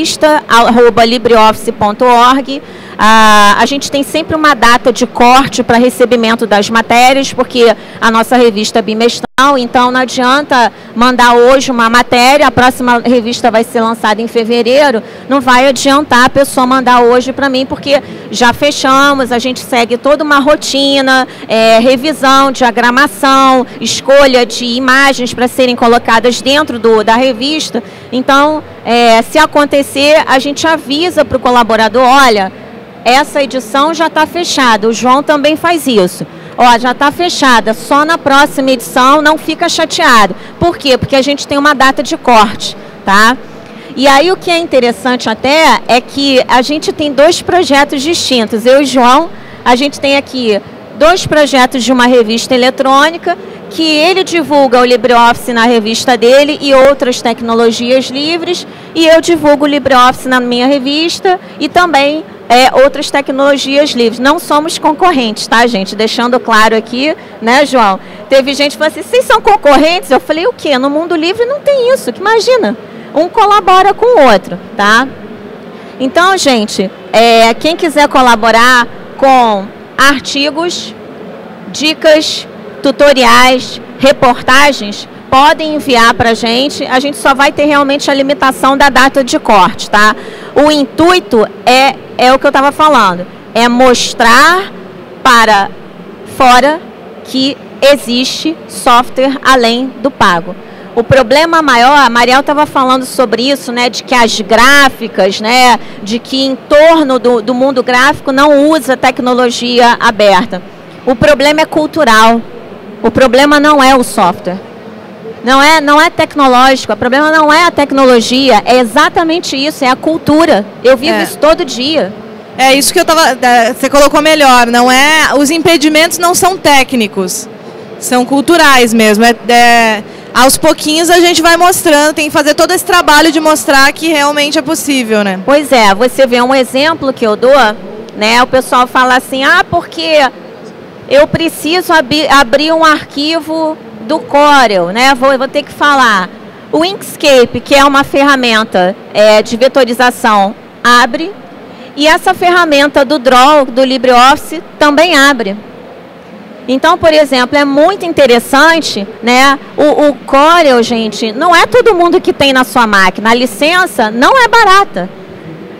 revista@libreoffice.org. A gente tem sempre uma data de corte para recebimento das matérias, porque a nossa revista é bimestral, então não adianta mandar hoje uma matéria, a próxima revista vai ser lançada em fevereiro, não vai adiantar a pessoa mandar hoje para mim, porque já fechamos, a gente segue toda uma rotina, revisão, diagramação, escolha de imagens para serem colocadas dentro da revista. Então, se acontecer, a gente avisa para o colaborador: olha, essa edição já está fechada. O João também faz isso. Ó, já está fechada, só na próxima edição, não fica chateado. Por quê? Porque a gente tem uma data de corte, tá? E aí o que é interessante até é que a gente tem dois projetos distintos. Eu e o João, a gente tem aqui dois projetos de uma revista eletrônica, que ele divulga o LibreOffice na revista dele e outras tecnologias livres, e eu divulgo o LibreOffice na minha revista e também outras tecnologias livres. Não somos concorrentes, tá, gente? Deixando claro aqui, né, João? Teve gente que falou assim: vocês são concorrentes? Eu falei: o quê? No mundo livre não tem isso, que imagina. Um colabora com o outro, tá? Então, gente, quem quiser colaborar com artigos, dicas, tutoriais, reportagens, podem enviar para a gente só vai ter realmente a limitação da data de corte, tá? O intuito é o que eu estava falando, é mostrar para fora que existe software além do pago. O problema maior, a Mariel estava falando sobre isso, né, de que as gráficas, né, de que em torno do mundo gráfico não usa tecnologia aberta. O problema é cultural. O problema não é o software. Não é tecnológico, o problema não é a tecnologia, é exatamente isso, é a cultura. Eu vivo isso todo dia. É isso que você colocou melhor, não é, os impedimentos não são técnicos, são culturais mesmo. Aos pouquinhos a gente vai mostrando, tem que fazer todo esse trabalho de mostrar que realmente é possível, né? Pois é, você vê um exemplo que eu dou, né? O pessoal fala assim: porque eu preciso abrir um arquivo do Corel, né? Vou ter que falar. O Inkscape, que é uma ferramenta de vetorização, abre. E essa ferramenta do Draw, do LibreOffice, também abre. Então, por exemplo, é muito interessante, né? O Corel, gente, não é todo mundo que tem na sua máquina. A licença não é barata.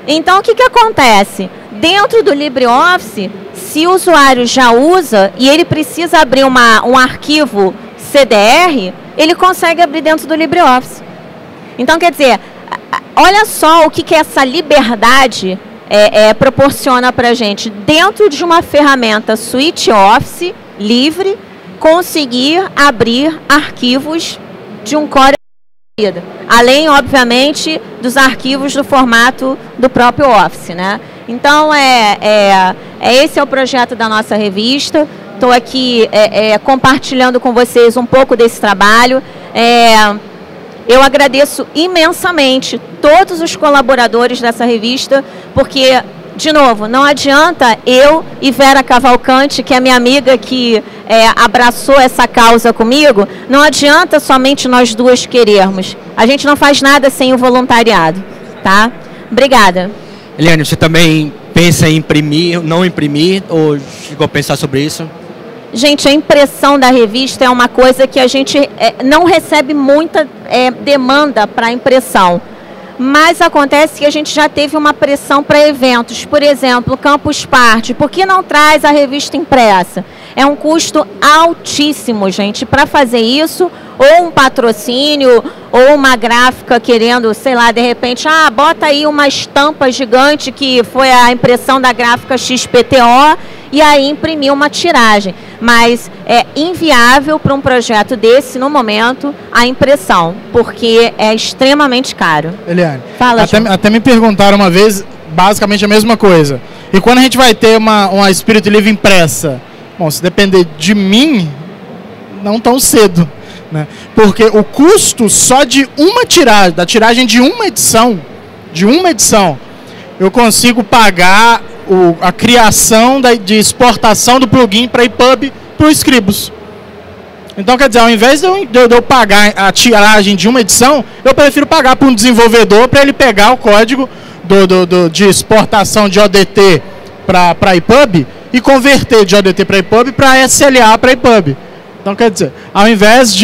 Então, o que acontece? Dentro do LibreOffice, se o usuário já usa e ele precisa abrir um arquivo CDR, ele consegue abrir dentro do LibreOffice. Então, quer dizer, olha só o que essa liberdade proporciona para a gente. Dentro de uma ferramenta Suite Office livre, conseguir abrir arquivos de um core. Além, obviamente, dos arquivos do formato do próprio Office, né? Então, esse é o projeto da nossa revista. Estou aqui compartilhando com vocês um pouco desse trabalho. Eu agradeço imensamente todos os colaboradores dessa revista, porque, de novo, não adianta eu e Vera Cavalcante, que é minha amiga que abraçou essa causa comigo, não adianta somente nós duas querermos. A gente não faz nada sem o voluntariado, tá? Obrigada. Eliane, você também pensa em imprimir, não imprimir, ou chegou a pensar sobre isso? Gente, a impressão da revista é uma coisa que a gente não recebe muita demanda para impressão. Mas acontece que a gente já teve uma pressão para eventos. Por exemplo, Campus Party. Por que não traz a revista impressa? É um custo altíssimo, gente, para fazer isso. Ou um patrocínio, ou uma gráfica querendo, sei lá, de repente, bota aí uma estampa gigante que foi a impressão da gráfica XPTO e aí imprimir uma tiragem. Mas é inviável para um projeto desse, no momento, a impressão, porque é extremamente caro. Eliane, fala, até me perguntaram uma vez, basicamente a mesma coisa. E quando a gente vai ter uma Espírito Livre impressa? Bom, se depender de mim, não tão cedo. Né? Porque o custo só de uma tiragem, da tiragem de uma edição, eu consigo pagar a criação de exportação do plugin para EPUB para o Scribus. Então, quer dizer, ao invés de eu pagar a tiragem de uma edição, eu prefiro pagar para um desenvolvedor para ele pegar o código de exportação de ODT para EPUB e converter de ODT para EPUB para SLA para EPUB. Então, quer dizer, ao invés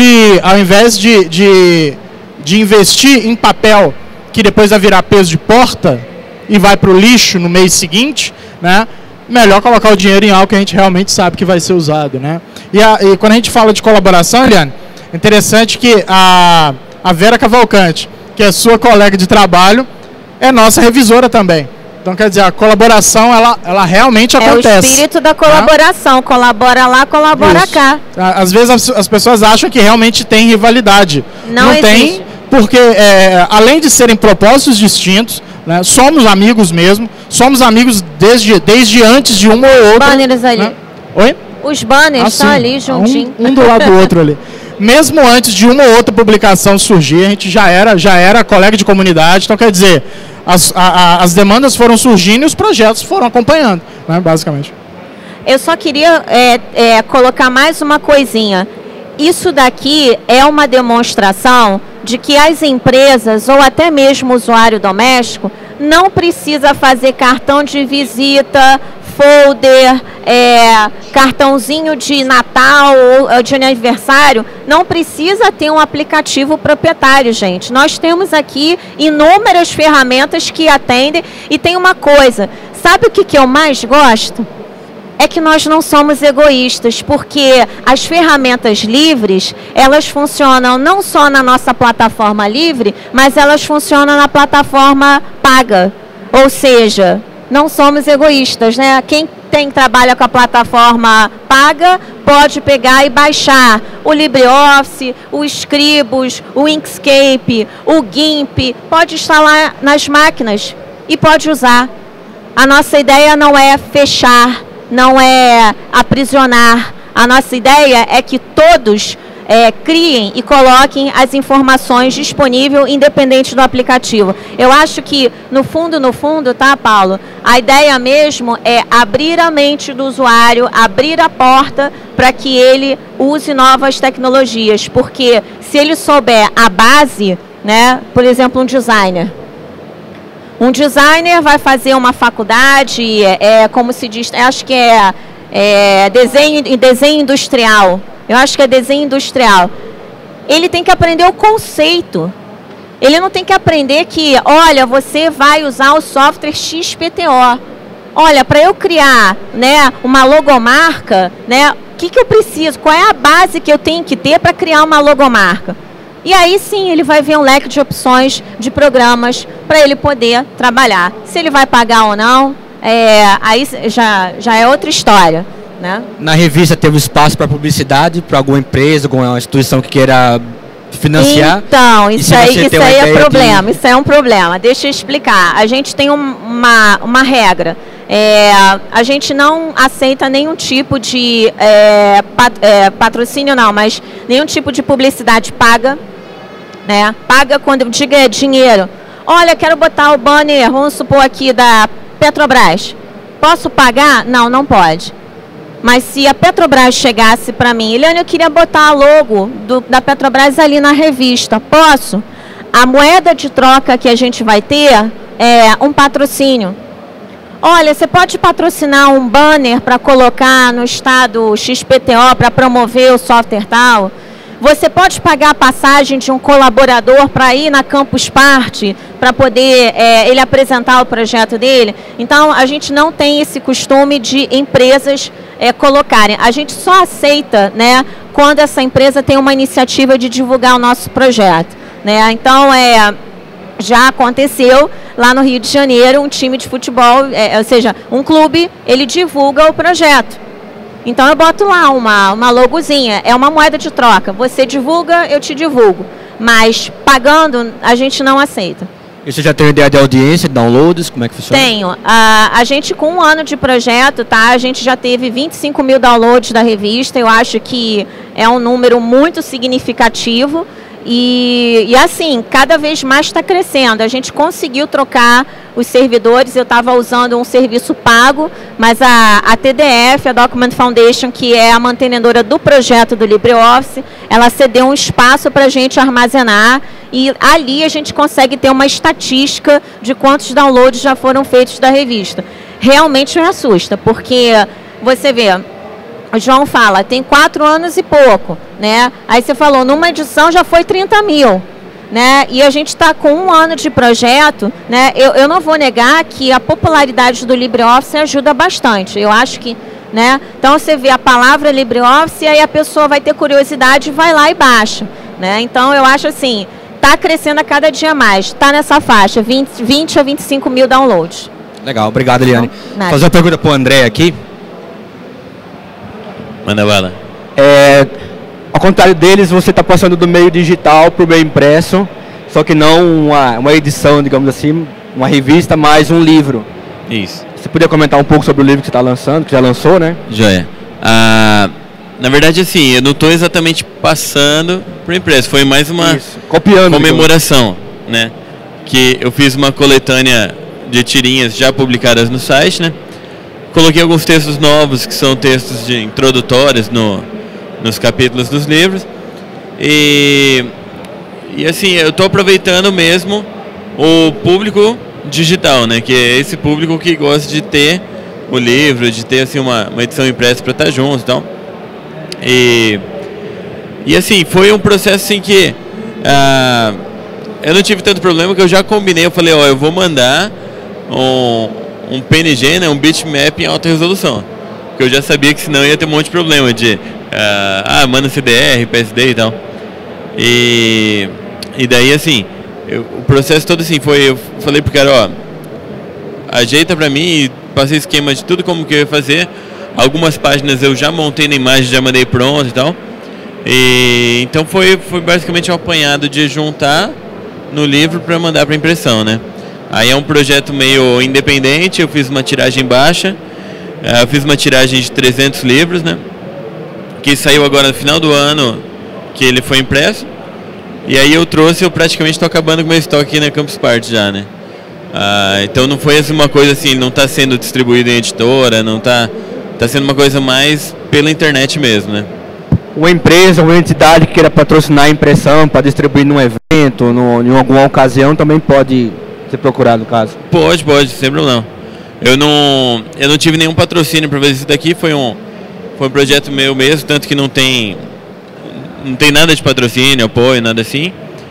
de investir em papel que depois vai virar peso de porta e vai para o lixo no mês seguinte, né, melhor colocar o dinheiro em algo que a gente realmente sabe que vai ser usado. Né? E quando a gente fala de colaboração, Eliane, é interessante que a Vera Cavalcante, que é sua colega de trabalho, é nossa revisora também. Então, quer dizer, a colaboração, ela realmente acontece. É o espírito da colaboração. Né? Colabora lá, colabora cá. Às vezes as pessoas acham que realmente tem rivalidade. Não tem, porque além de serem propósitos distintos, né, somos amigos mesmo. Somos amigos desde antes de uma ou outra. Os banners ali. Né? Oi? Os banners estão ali juntinho. Um do lado do outro ali. Mesmo antes de uma ou outra publicação surgir, a gente já era colega de comunidade. Então, quer dizer, as demandas foram surgindo e os projetos foram acompanhando, né, basicamente. Eu só queria colocar mais uma coisinha. Isso daqui é uma demonstração de que as empresas, ou até mesmo o usuário doméstico, não precisa fazer cartão de visita, folder, cartãozinho de Natal ou de aniversário, não precisa ter um aplicativo proprietário, gente. Nós temos aqui inúmeras ferramentas que atendem e tem uma coisa, sabe o que eu mais gosto? É que nós não somos egoístas, porque as ferramentas livres, elas funcionam não só na nossa plataforma livre, mas elas funcionam na plataforma paga. Ou seja, não somos egoístas, né? Quem trabalha com a plataforma paga pode pegar e baixar o LibreOffice, o Scribus, o Inkscape, o GIMP, pode instalar nas máquinas e pode usar. A nossa ideia não é fechar, não é aprisionar. A nossa ideia é que todos criem e coloquem as informações disponíveis, independente do aplicativo. Eu acho que, no fundo, tá, Paulo? A ideia mesmo é abrir a mente do usuário, abrir a porta para que ele use novas tecnologias. Porque se ele souber a base, né, por exemplo, um designer vai fazer uma faculdade, como se diz, acho que desenho industrial. Eu acho que é desenho industrial. Ele tem que aprender o conceito. Ele não tem que aprender que, olha, você vai usar o software XPTO. Olha, para eu criar, né, uma logomarca, né, o que eu preciso? Qual é a base que eu tenho que ter para criar uma logomarca? E aí sim ele vai ver um leque de opções de programas para ele poder trabalhar. Se ele vai pagar ou não, aí já é outra história, né? Na revista teve espaço para publicidade, para alguma empresa, alguma instituição que queira financiar? Então, isso aí é problema, isso é um problema. Deixa eu explicar. A gente tem uma regra. A gente não aceita nenhum tipo de patrocínio, não, mas nenhum tipo de publicidade paga, né? Paga quando eu digo dinheiro. Olha, quero botar o banner, vamos supor aqui, da Petrobras. Posso pagar? Não, não pode. Mas se a Petrobras chegasse para mim, Eliane, eu queria botar a logo da Petrobras ali na revista, posso? A moeda de troca que a gente vai ter é um patrocínio. Olha, você pode patrocinar um banner para colocar no estado XPTO para promover o software tal? Você pode pagar a passagem de um colaborador para ir na Campus Party para poder ele apresentar o projeto dele? Então, a gente não tem esse costume de empresas colocarem. A gente só aceita, né, quando essa empresa tem uma iniciativa de divulgar o nosso projeto, né? Então, já aconteceu lá no Rio de Janeiro, um time de futebol, ou seja, um clube, ele divulga o projeto. Então eu boto lá uma logozinha, é uma moeda de troca. Você divulga, eu te divulgo. Mas pagando, a gente não aceita. E você já tem ideia de audiência, de downloads? Como é que funciona? Tenho. A gente, com um ano de projeto, tá? A gente já teve 25 mil downloads da revista. Eu acho que é um número muito significativo. E assim, cada vez mais está crescendo. A gente conseguiu trocar os servidores. Eu estava usando um serviço pago, mas a TDF, a Document Foundation, que é a mantenedora do projeto do LibreOffice, ela cedeu um espaço para a gente armazenar e ali a gente consegue ter uma estatística de quantos downloads já foram feitos da revista. Realmente me assusta, porque você vê... O João fala, tem 4 anos e pouco, né? Aí você falou, numa edição já foi 30 mil, né? E a gente está com um ano de projeto, né? Eu não vou negar que a popularidade do LibreOffice ajuda bastante. Eu acho que, né? Então você vê a palavra LibreOffice e aí a pessoa vai ter curiosidade e vai lá e baixa, né? Então eu acho assim, está crescendo a cada dia mais, está nessa faixa, 20 a 25 mil downloads. Legal, obrigado, Eliane. Vou fazer uma pergunta para o André aqui. Manda bala. Ao contrário deles, você está passando do meio digital para o meio impresso, só que não uma edição, digamos assim, uma revista, mais um livro. Isso. Você poderia comentar um pouco sobre o livro que você está lançando, que já lançou, né? Joia. Na verdade, assim, eu não estou exatamente passando para o impresso, foi mais uma comemoração, né? Que eu fiz uma coletânea de tirinhas já publicadas no site, né? Coloquei alguns textos novos, que são textos introdutórios nos capítulos dos livros. E assim, eu estou aproveitando mesmo o público digital, né? Que é esse público que gosta de ter o livro, de ter assim, uma edição impressa para estar junto e tal. E assim, foi um processo assim que eu não tive tanto problema, que eu já combinei, eu falei, eu vou mandar um PNG, né, um bitmap em alta resolução, porque eu já sabia que senão ia ter um monte de problema de manda CDR, PSD e tal. E daí assim, o processo todo assim foi, eu falei pro cara, ajeita pra mim, e passei esquema de tudo como que eu ia fazer. Algumas páginas eu já montei na imagem, já mandei pronto e tal. E então foi basicamente um apanhado de juntar no livro para mandar para impressão, né? Aí é um projeto meio independente, eu fiz uma tiragem baixa, eu fiz uma tiragem de 300 livros, né? Que saiu agora no final do ano, que ele foi impresso. E aí eu praticamente estou acabando com o meu estoque aqui na Campus Party já, né? Então não foi assim uma coisa assim, não está sendo distribuído em editora, não está sendo uma coisa mais pela internet mesmo, né? Uma empresa, uma entidade que queira patrocinar a impressão para distribuir num evento, em alguma ocasião, também pode ser procurado, no caso? Pode, sem problema. Eu não tive nenhum patrocínio para fazer isso daqui, foi um projeto meu mesmo, tanto que não tem nada de patrocínio, apoio, nada assim.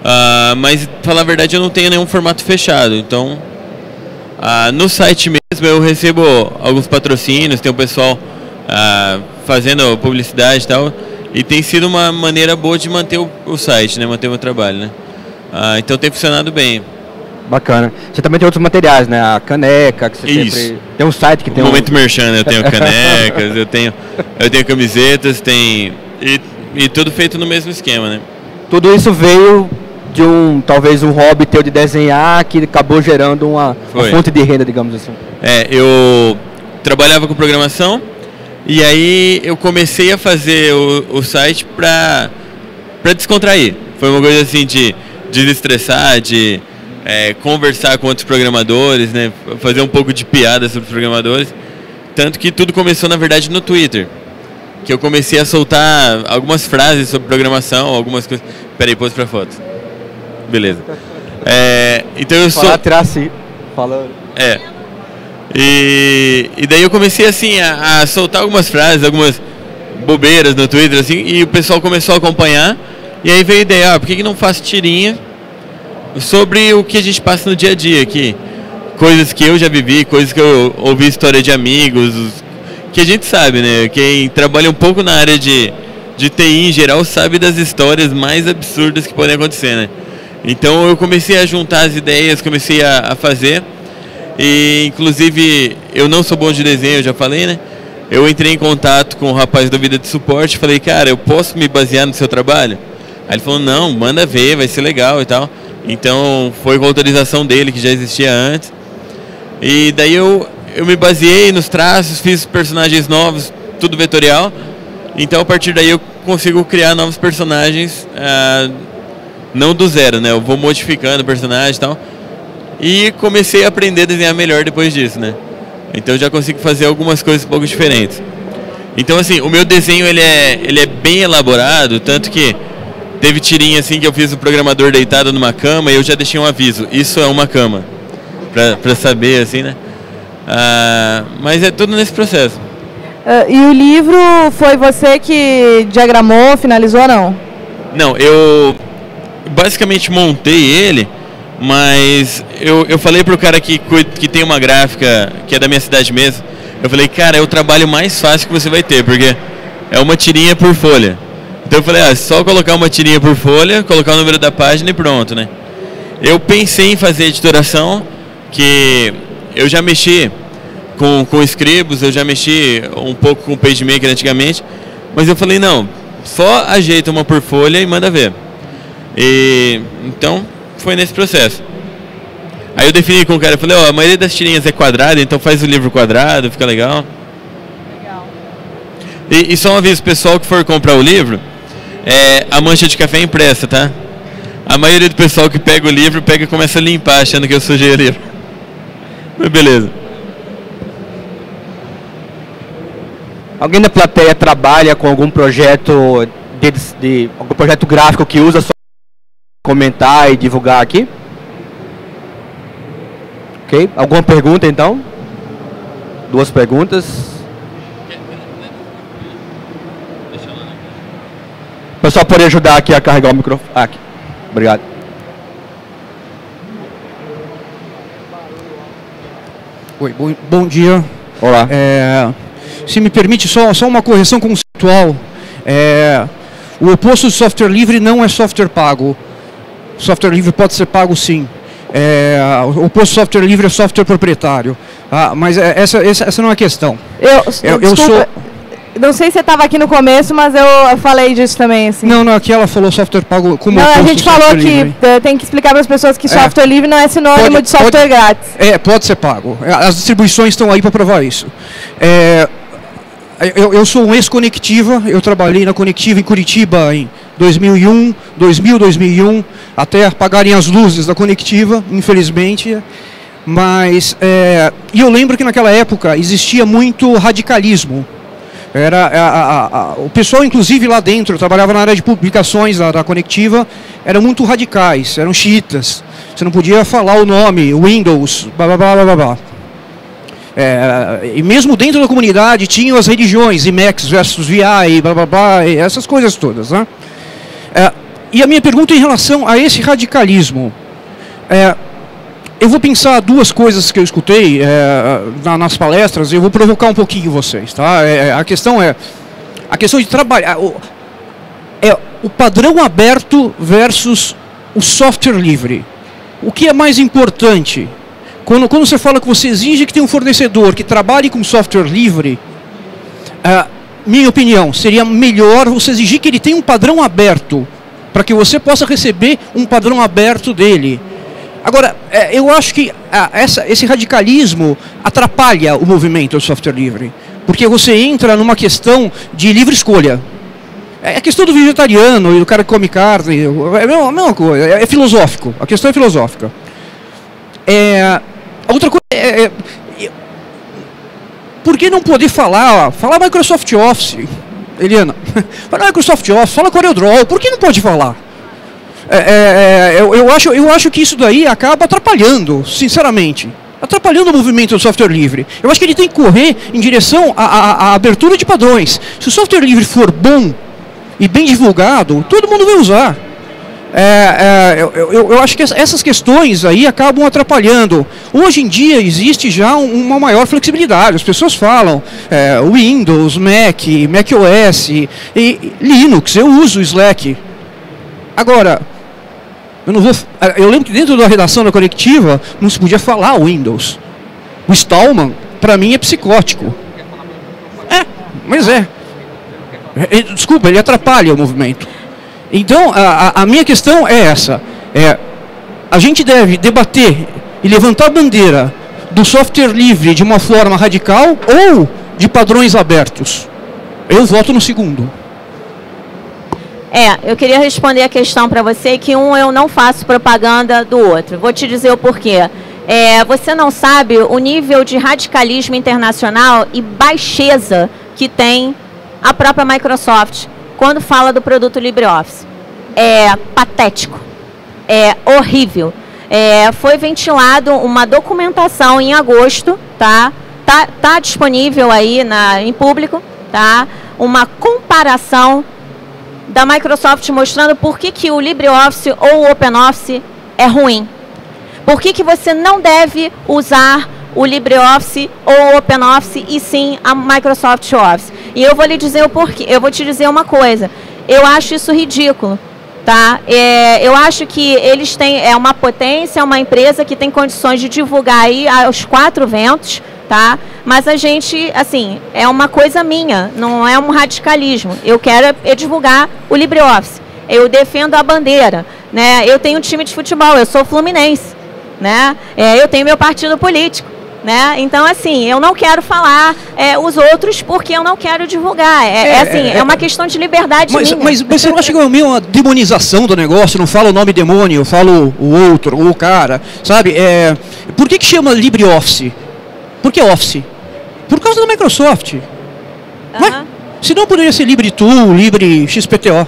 Mas, pra falar a verdade, eu não tenho nenhum formato fechado. Então, no site mesmo eu recebo alguns patrocínios, tem o pessoal fazendo publicidade e tal. E tem sido uma maneira boa de manter o site, né? Manter o meu trabalho, né? Então tem funcionado bem. Bacana. Você também tem outros materiais, né? A caneca, que você sempre... Tem um site que tem Momento Merchan, né? Eu tenho canecas, eu tenho camisetas, e tudo feito no mesmo esquema, né? Tudo isso veio de talvez um hobby teu de desenhar que acabou gerando uma fonte de renda, digamos assim. Eu trabalhava com programação e aí eu comecei a fazer o site pra descontrair. Foi uma coisa assim de desestressar, de conversar com outros programadores, né? Fazer um pouco de piada sobre os programadores. Tanto que tudo começou, na verdade, no Twitter. Que eu comecei a soltar algumas frases sobre programação, algumas coisas... Peraí, pose pra foto. Beleza. Então eu sou... tirar assim. Falando. E daí eu comecei assim a soltar algumas frases, algumas bobeiras no Twitter, assim, e o pessoal começou a acompanhar. E aí veio a ideia, por que não faço tirinha sobre o que a gente passa no dia a dia aqui? Coisas que eu já vivi, coisas que eu ouvi história de amigos, que a gente sabe, né? Quem trabalha um pouco na área de TI em geral sabe das histórias mais absurdas que podem acontecer, né? Então eu comecei a juntar as ideias, comecei a fazer. E inclusive eu não sou bom de desenho, eu já falei, né? Eu entrei em contato com o rapaz da Vida de Suporte, falei, cara, eu posso me basear no seu trabalho? Aí ele falou, não, manda ver, vai ser legal e tal. Então foi com a autorização dele, que já existia antes. E daí eu me baseei nos traços, fiz personagens novos, tudo vetorial. Então a partir daí eu consigo criar novos personagens, não do zero, né? Eu vou modificando o personagem e tal. E comecei a aprender a desenhar melhor depois disso, né? Então eu já consigo fazer algumas coisas um pouco diferentes. Então assim, o meu desenho ele é bem elaborado, tanto que teve tirinha assim que eu fiz o programador deitado numa cama e eu já deixei um aviso, isso é uma cama, pra saber assim, né? Mas é tudo nesse processo. E o livro foi você que diagramou, finalizou ou não? Não, eu basicamente montei ele, mas eu falei pro cara que tem uma gráfica, que é da minha cidade mesmo, eu falei, cara, é o trabalho mais fácil que você vai ter, porque é uma tirinha por folha. Então eu falei, só colocar uma tirinha por folha, colocar o número da página e pronto, né? Eu pensei em fazer editoração, que eu já mexi com Scribus, eu já mexi um pouco com PageMaker antigamente, mas eu falei, não, só ajeita uma por folha e manda ver. E então foi nesse processo. Aí eu defini com o cara, eu falei, a maioria das tirinhas é quadrada, então faz o livro quadrado, fica legal. E só um aviso, pessoal que for comprar o livro, a mancha de café é impressa, tá? A maioria do pessoal que pega o livro, pega e começa a limpar, achando que eu sujei o livro. Mas beleza. Alguém da plateia trabalha com algum projeto algum projeto gráfico que usa só comentar e divulgar aqui? Ok? Alguma pergunta então? Duas perguntas. O pessoal pode ajudar aqui a carregar o microfone. Aqui. Obrigado. Oi, bom dia. Olá. Se me permite, só uma correção conceitual. O oposto de software livre não é software pago. Software livre pode ser pago sim. O oposto de software livre é software proprietário. Mas essa não é a questão. Eu sou... Não sei se você estava aqui no começo, mas eu falei disso também. Assim. Não, aqui ela falou software pago como oposto. Não, a gente falou que tem que explicar para as pessoas que software livre não é sinônimo de software grátis. Pode ser pago. As distribuições estão aí para provar isso. Eu sou um ex-Conectiva, eu trabalhei na Conectiva em Curitiba em 2001, até apagarem as luzes da Conectiva, infelizmente. Mas eu lembro que naquela época existia muito radicalismo. O pessoal, inclusive lá dentro, trabalhava na área de publicações da Conectiva, eram muito radicais, eram xiitas. Você não podia falar o nome, Windows, blá blá blá blá blá. E mesmo dentro da comunidade tinham as religiões, Emacs versus VI, blá blá blá, essas coisas todas, né? E a minha pergunta em relação a esse radicalismo. Eu vou pensar duas coisas que eu escutei nas palestras e eu vou provocar um pouquinho vocês. Tá? A questão de trabalhar... o padrão aberto versus o software livre. O que é mais importante? Quando você fala que você exige que tenha um fornecedor que trabalhe com software livre, minha opinião, seria melhor você exigir que ele tenha um padrão aberto, para que você possa receber um padrão aberto dele. Agora, eu acho que esse radicalismo atrapalha o movimento do software livre, porque você entra numa questão de livre escolha. É a questão do vegetariano e do cara que come carne, é a mesma coisa, é filosófico, a questão é filosófica. A outra coisa por que não poder falar Microsoft Office, Eliana? Fala Microsoft Office, fala CorelDRAW, por que não pode falar? Eu acho que isso daí acaba atrapalhando, sinceramente. Atrapalhando o movimento do software livre. Eu acho que ele tem que correr em direção à abertura de padrões. Se o software livre for bom e bem divulgado, todo mundo vai usar. Eu acho que essas questões aí acabam atrapalhando. Hoje em dia existe já uma maior flexibilidade. As pessoas falam Windows, Mac OS e Linux. Eu uso o Slack. Agora, eu lembro que dentro da redação da Conectiva não se podia falar Windows. O Stallman, para mim, é psicótico. Mas desculpa, ele atrapalha o movimento. Então, a minha questão é essa. A gente deve debater e levantar a bandeira do software livre de uma forma radical ou de padrões abertos. Eu voto no segundo. Eu queria responder a questão para você que eu não faço propaganda do outro. Vou te dizer o porquê. Você não sabe o nível de radicalismo internacional e baixeza que tem a própria Microsoft quando fala do produto LibreOffice. É patético, é horrível. Foi ventilado uma documentação em agosto, tá disponível aí em público, tá? Uma comparação da Microsoft mostrando por que o LibreOffice ou o OpenOffice é ruim. Por que você não deve usar o LibreOffice ou o OpenOffice e sim a Microsoft Office. E eu vou lhe dizer o porquê. Eu vou te dizer uma coisa. Eu acho isso ridículo, tá? Eu acho que eles têm uma potência, uma empresa que tem condições de divulgar aí aos 4 ventos, tá? Mas a gente, assim, é uma coisa minha, não é um radicalismo. Eu quero divulgar o LibreOffice. Eu defendo a bandeira, né? Eu tenho um time de futebol, eu sou fluminense, né? Eu tenho meu partido político, né? Então, assim, eu não quero falar os outros porque eu não quero divulgar. É uma questão de liberdade minha. Mas você não acha que é meio uma demonização do negócio? Não fala o nome demônio, eu falo o outro, o cara, sabe? Por que chama LibreOffice? Por que Office? Por causa da Microsoft. Ué? Se não poderia ser LibreTool, LibreXPTO.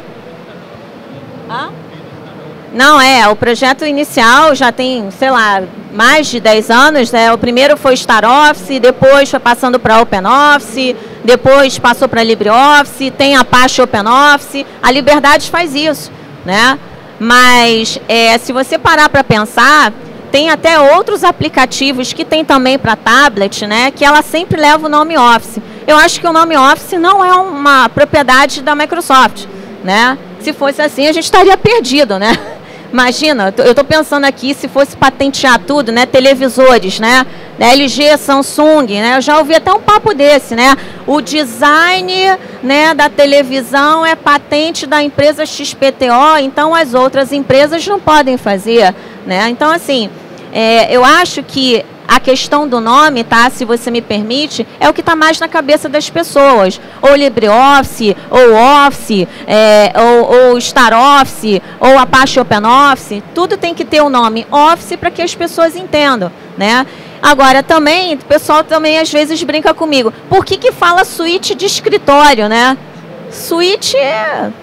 Não, o projeto inicial já tem, sei lá, mais de 10 anos, né? O primeiro foi StarOffice, depois foi passando para OpenOffice, depois passou para LibreOffice, tem Apache OpenOffice, a Liberdade faz isso, né? Mas se você parar para pensar, tem até outros aplicativos que tem também para tablet, né? Que ela sempre leva o nome Office. Eu acho que o nome Office não é uma propriedade da Microsoft, né? Se fosse assim, a gente estaria perdido, né? Imagina, eu estou pensando aqui, se fosse patentear tudo, né? Televisores, né? Da LG, Samsung, né? Eu já ouvi até um papo desse, né? O design, né, da televisão é patente da empresa XPTO, então as outras empresas não podem fazer, né? Então, assim, eu acho que a questão do nome, tá? Se você me permite, é o que está mais na cabeça das pessoas. Ou LibreOffice, ou Office, ou StarOffice, ou Apache OpenOffice. Tudo tem que ter o nome Office para que as pessoas entendam, né? Agora, também, o pessoal também às vezes brinca comigo. Por que fala suíte de escritório, né? Suíte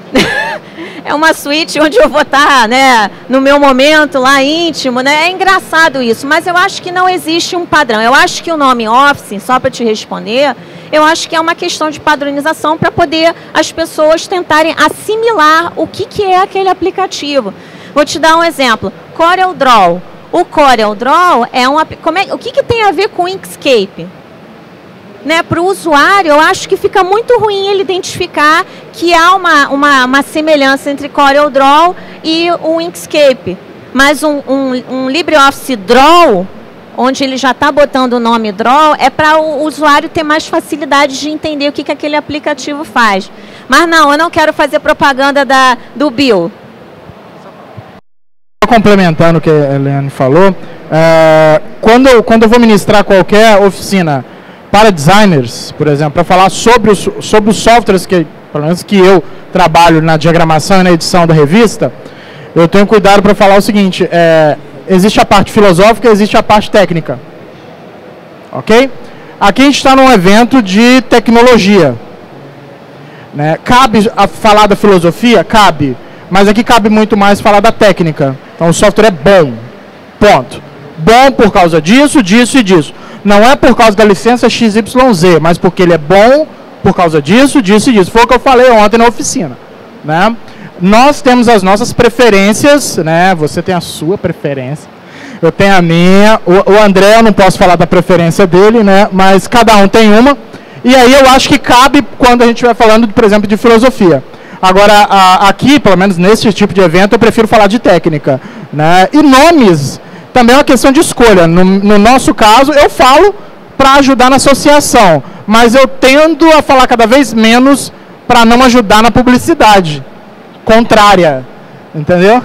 É uma suíte onde eu vou estar, né, no meu momento lá íntimo, né? É engraçado isso, mas eu acho que não existe um padrão. Eu acho que o nome Office, só para te responder, eu acho que é uma questão de padronização para poder as pessoas tentarem assimilar o que é aquele aplicativo. Vou te dar um exemplo. CorelDRAW. O CorelDRAW é o que tem a ver com Inkscape? Né, para o usuário, eu acho que fica muito ruim ele identificar que há uma semelhança entre CorelDRAW e o Inkscape. Mas um LibreOffice Draw, onde ele já está botando o nome Draw, é para o usuário ter mais facilidade de entender o que aquele aplicativo faz. Mas não, eu não quero fazer propaganda do Bill. Complementando o que a Eliane falou, quando eu vou ministrar qualquer oficina para designers, por exemplo, para falar sobre os softwares pelo menos que eu trabalho na diagramação e na edição da revista, eu tenho cuidado para falar o seguinte, existe a parte filosófica, existe a parte técnica. Ok? Aqui a gente está num evento de tecnologia. Né? Cabe falar da filosofia? Cabe. Mas aqui cabe muito mais falar da técnica. Então o software é bom. Ponto. Bom por causa disso, disso e disso. Não é por causa da licença XYZ, mas porque ele é bom por causa disso, disso e disso. Foi o que eu falei ontem na oficina. Né? Nós temos as nossas preferências, né? Você tem a sua preferência, eu tenho a minha. O André, eu não posso falar da preferência dele, né? Mas cada um tem uma. E aí eu acho que cabe quando a gente estiver falando, por exemplo, de filosofia. Agora, aqui, pelo menos nesse tipo de evento, eu prefiro falar de técnica. Né? E nomes também é uma questão de escolha. No nosso caso, eu falo para ajudar na associação, mas eu tendo a falar cada vez menos para não ajudar na publicidade contrária. Entendeu?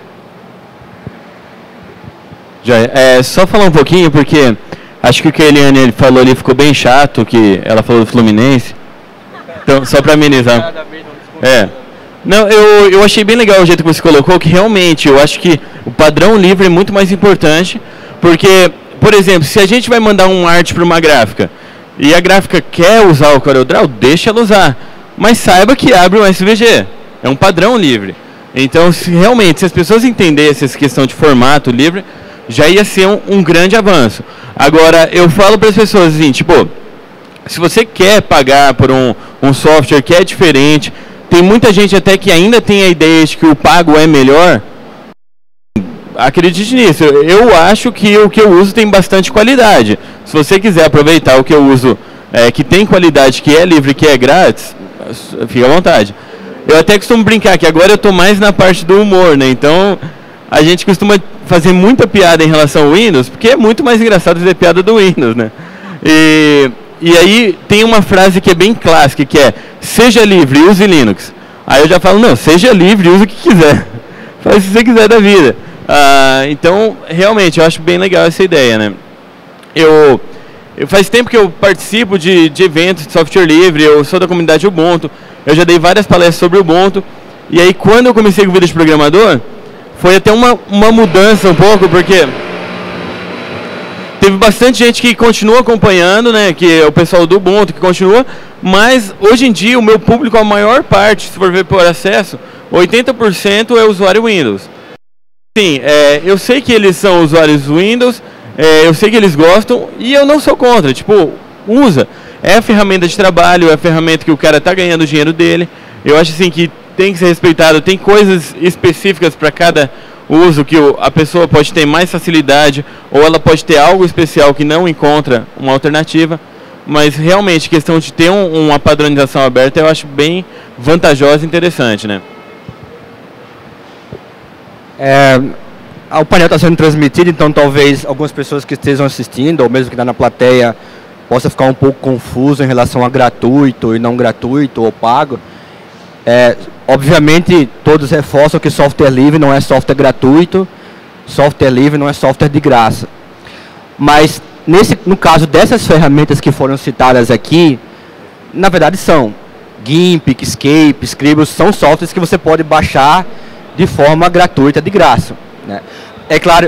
Já, só falar um pouquinho, porque acho que o que a Eliane falou ali ficou bem chato, que ela falou do Fluminense. Então, só para amenizar. Não, eu achei bem legal o jeito que você colocou, que realmente eu acho que o padrão livre é muito mais importante, porque, por exemplo, se a gente vai mandar um arte para uma gráfica, e a gráfica quer usar o CorelDRAW, deixa ela usar, mas saiba que abre um SVG, é um padrão livre. Então, se as pessoas entendessem essa questão de formato livre, já ia ser um grande avanço. Agora, eu falo para as pessoas assim, tipo, se você quer pagar por um software que é diferente, tem muita gente até que ainda tem a ideia de que o pago é melhor, acredite nisso. Eu acho que o que eu uso tem bastante qualidade. Se você quiser aproveitar o que eu uso, que tem qualidade, que é livre, que é grátis, fica à vontade. Eu até costumo brincar que agora eu estou mais na parte do humor, né? Então, a gente costuma fazer muita piada em relação ao Windows, porque é muito mais engraçado fazer piada do Windows, né? E aí tem uma frase que é bem clássica, que é: seja livre, use Linux. Aí eu já falo, não, seja livre, use o que quiser. Faz o que você quiser da vida. Então, realmente, eu acho bem legal essa ideia, né? Eu faz tempo que eu participo de eventos de software livre, eu sou da comunidade Ubuntu, eu já dei várias palestras sobre Ubuntu, e aí quando eu comecei com vida de programador, foi até uma mudança um pouco, porque teve bastante gente que continua acompanhando, né, que é o pessoal do Ubuntu que continua, mas hoje em dia o meu público, a maior parte, se for ver por acesso, 80% é usuário Windows. Sim, eu sei que eles são usuários Windows, eu sei que eles gostam e eu não sou contra, tipo, usa. É a ferramenta de trabalho, é a ferramenta que o cara está ganhando o dinheiro dele. Eu acho assim que tem que ser respeitado, tem coisas específicas para cada uso que a pessoa pode ter mais facilidade ou ela pode ter algo especial que não encontra uma alternativa, mas realmente questão de ter uma padronização aberta eu acho bem vantajosa e interessante, né? O painel está sendo transmitido, então talvez algumas pessoas que estejam assistindo ou mesmo que estão na plateia possa ficar um pouco confuso em relação a gratuito e não gratuito ou pago. Obviamente, todos reforçam que software livre não é software gratuito, software livre não é software de graça. Mas, no caso dessas ferramentas que foram citadas aqui, na verdade são GIMP, Inkscape, Scribus, são softwares que você pode baixar de forma gratuita, de graça. Né? É claro,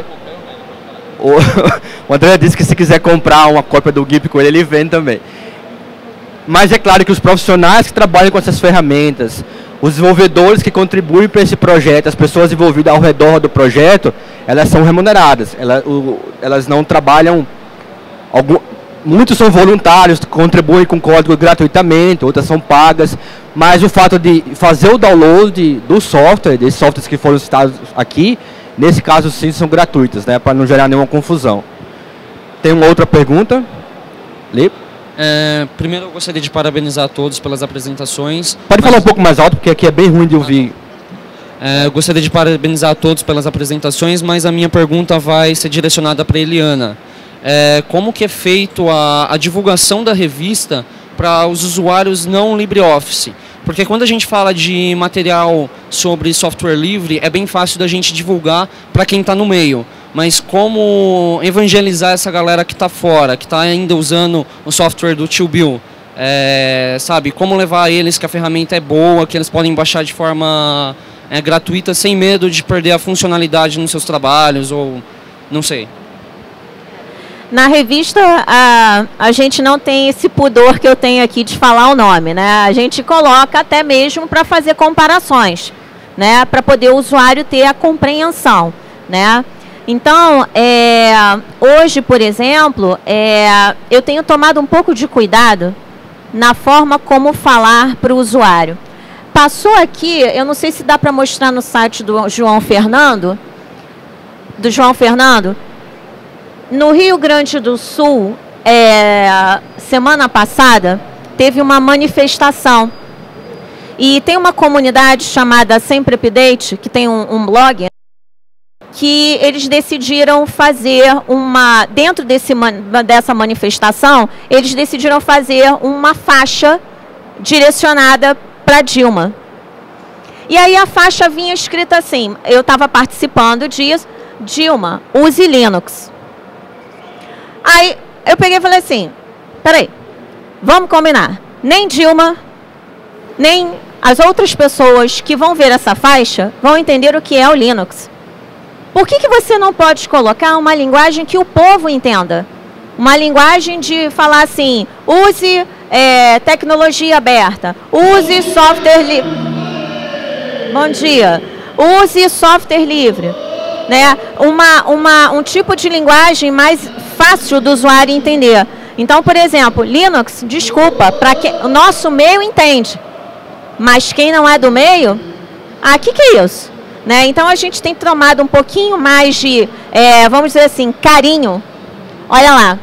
o André disse que se quiser comprar uma cópia do GIMP com ele vende também. Mas é claro que os profissionais que trabalham com essas ferramentas, os desenvolvedores que contribuem para esse projeto, as pessoas envolvidas ao redor do projeto, elas são remuneradas. Elas não trabalham... Muitos são voluntários, contribuem com código gratuitamente, outras são pagas, mas o fato de fazer o download do software, desses softwares que foram citados aqui, nesse caso sim são gratuitas, né, para não gerar nenhuma confusão. Tem uma outra pergunta? Lê. Primeiro eu gostaria de parabenizar a todos pelas apresentações. Pode falar um pouco mais alto, porque aqui é bem ruim de ouvir. Eu gostaria de parabenizar a todos pelas apresentações, mas a minha pergunta vai ser direcionada para a Eliana. Como que é feito a divulgação da revista para os usuários não LibreOffice? Porque quando a gente fala de material sobre software livre, é bem fácil da gente divulgar para quem está no meio. Mas como evangelizar essa galera que está fora, que está ainda usando o software do Tio Bill? Sabe, como levar eles que a ferramenta é boa, que eles podem baixar de forma gratuita, sem medo de perder a funcionalidade nos seus trabalhos, ou não sei. Na revista, a gente não tem esse pudor que eu tenho aqui de falar o nome, né? A gente coloca até mesmo para fazer comparações, né? Para poder o usuário ter a compreensão, né? Então, hoje, por exemplo, eu tenho tomado um pouco de cuidado na forma como falar para o usuário. Passou aqui, eu não sei se dá para mostrar no site do João Fernando, no Rio Grande do Sul, semana passada, teve uma manifestação. E tem uma comunidade chamada Sempre Update, que tem um blog, que eles decidiram fazer dentro dessa manifestação, eles decidiram fazer uma faixa direcionada para Dilma. E aí a faixa vinha escrita assim, eu estava participando disso, Dilma, use Linux. Aí eu peguei e falei assim, peraí, vamos combinar. Nem Dilma, nem as outras pessoas que vão ver essa faixa vão entender o que é o Linux. Por que você não pode colocar uma linguagem que o povo entenda? Uma linguagem de falar assim, use tecnologia aberta, use software livre. Bom dia. Use software livre. Né? Um tipo de linguagem mais fácil do usuário entender. Então, por exemplo, Linux, desculpa, o nosso meio entende, mas quem não é do meio, que é isso? Né? Então, a gente tem tomado um pouquinho mais de, vamos dizer assim, carinho. Olha lá,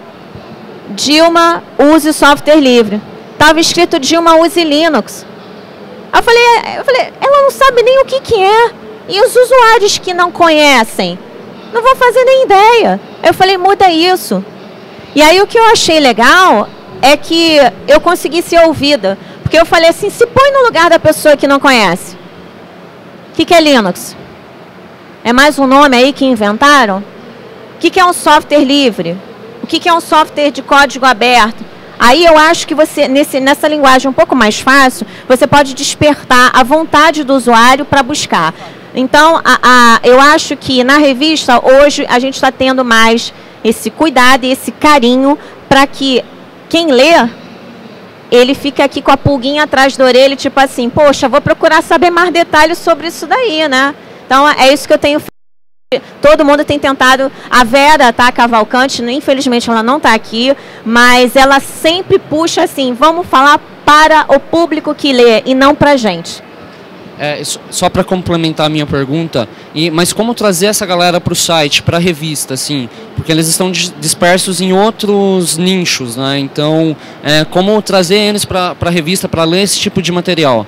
Dilma, use software livre. Estava escrito Dilma, use Linux. Eu falei, ela não sabe nem o que é. E os usuários que não conhecem não vão fazer nem ideia. Eu falei, muda isso. E aí o que eu achei legal é que eu consegui ser ouvida. Porque eu falei assim, se põe no lugar da pessoa que não conhece. O que é Linux? É mais um nome aí que inventaram? O que é um software livre? O que é um software de código aberto? Aí eu acho que você, nessa linguagem um pouco mais fácil, você pode despertar a vontade do usuário para buscar. Então, eu acho que na revista, hoje, a gente está tendo mais esse cuidado e esse carinho para que quem lê, ele fique aqui com a pulguinha atrás da orelha, tipo assim, poxa, vou procurar saber mais detalhes sobre isso daí, né? Então, é isso que eu tenho feito. Todo mundo tem tentado. A Vera, tá, Cavalcante, infelizmente ela não está aqui, mas ela sempre puxa assim, vamos falar para o público que lê e não para a gente. Só para complementar a minha pergunta, mas como trazer essa galera para o site, para a revista, assim, porque eles estão dispersos em outros nichos, né? Então, como trazer eles para a revista, para ler esse tipo de material?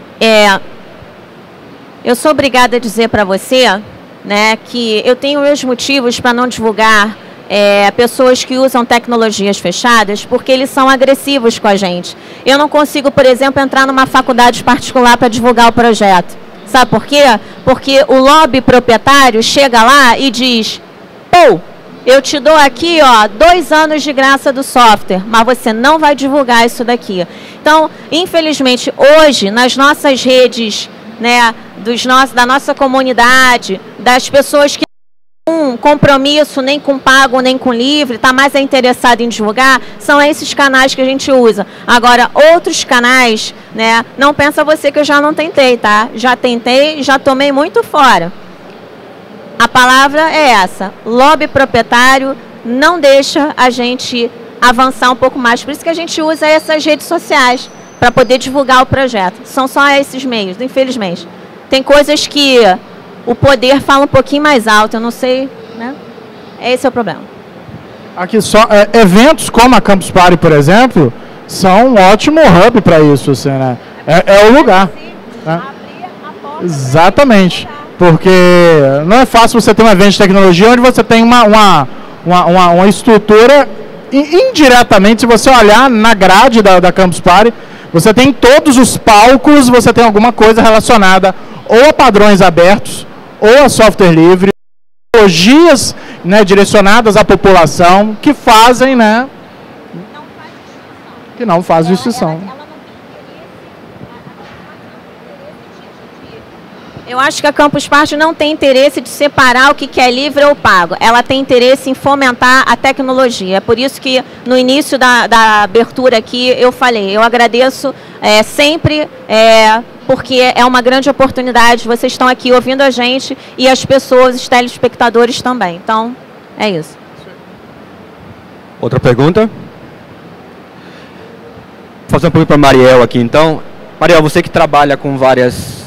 Eu sou obrigada a dizer para você, né, que eu tenho meus motivos para não divulgar pessoas que usam tecnologias fechadas, porque eles são agressivos com a gente. Eu não consigo, por exemplo, entrar numa faculdade particular para divulgar o projeto. Sabe por quê? Porque o lobby proprietário chega lá e diz, pô, eu te dou aqui 2 anos de graça do software, mas você não vai divulgar isso daqui. Então, infelizmente, hoje, nas nossas redes, né, da nossa comunidade, das pessoas que compromisso nem com pago, nem com livre, está mais interessado em divulgar, são esses canais que a gente usa. Agora, outros canais, né, não pensa você que eu já não tentei, tá? Já tentei e já tomei muito fora. A palavra é essa, lobby proprietário não deixa a gente avançar um pouco mais, por isso que a gente usa essas redes sociais para poder divulgar o projeto. São só esses meios, infelizmente. Tem coisas que o poder fala um pouquinho mais alto, eu não sei, né? Esse é o problema. Aqui só eventos como a Campus Party, por exemplo, são um ótimo hub para isso, assim, né? É o lugar. Né? Exatamente. Porque não é fácil você ter um evento de tecnologia onde você tem uma estrutura, indiretamente, se você olhar na grade da Campus Party, você tem todos os palcos, você tem alguma coisa relacionada ou a padrões abertos, ou a software livre, tecnologias, né, direcionadas à população, que fazem, né, que não faz distinção. Eu acho que a Campus Party não tem interesse de separar o que é livre ou pago. Ela tem interesse em fomentar a tecnologia. É por isso que no início da abertura aqui eu falei, eu agradeço sempre, porque é uma grande oportunidade. Vocês estão aqui ouvindo a gente e as pessoas, os telespectadores também. Então, é isso. Outra pergunta? Vou fazer uma pergunta para a Mariel aqui, então. Mariel, você que trabalha com vários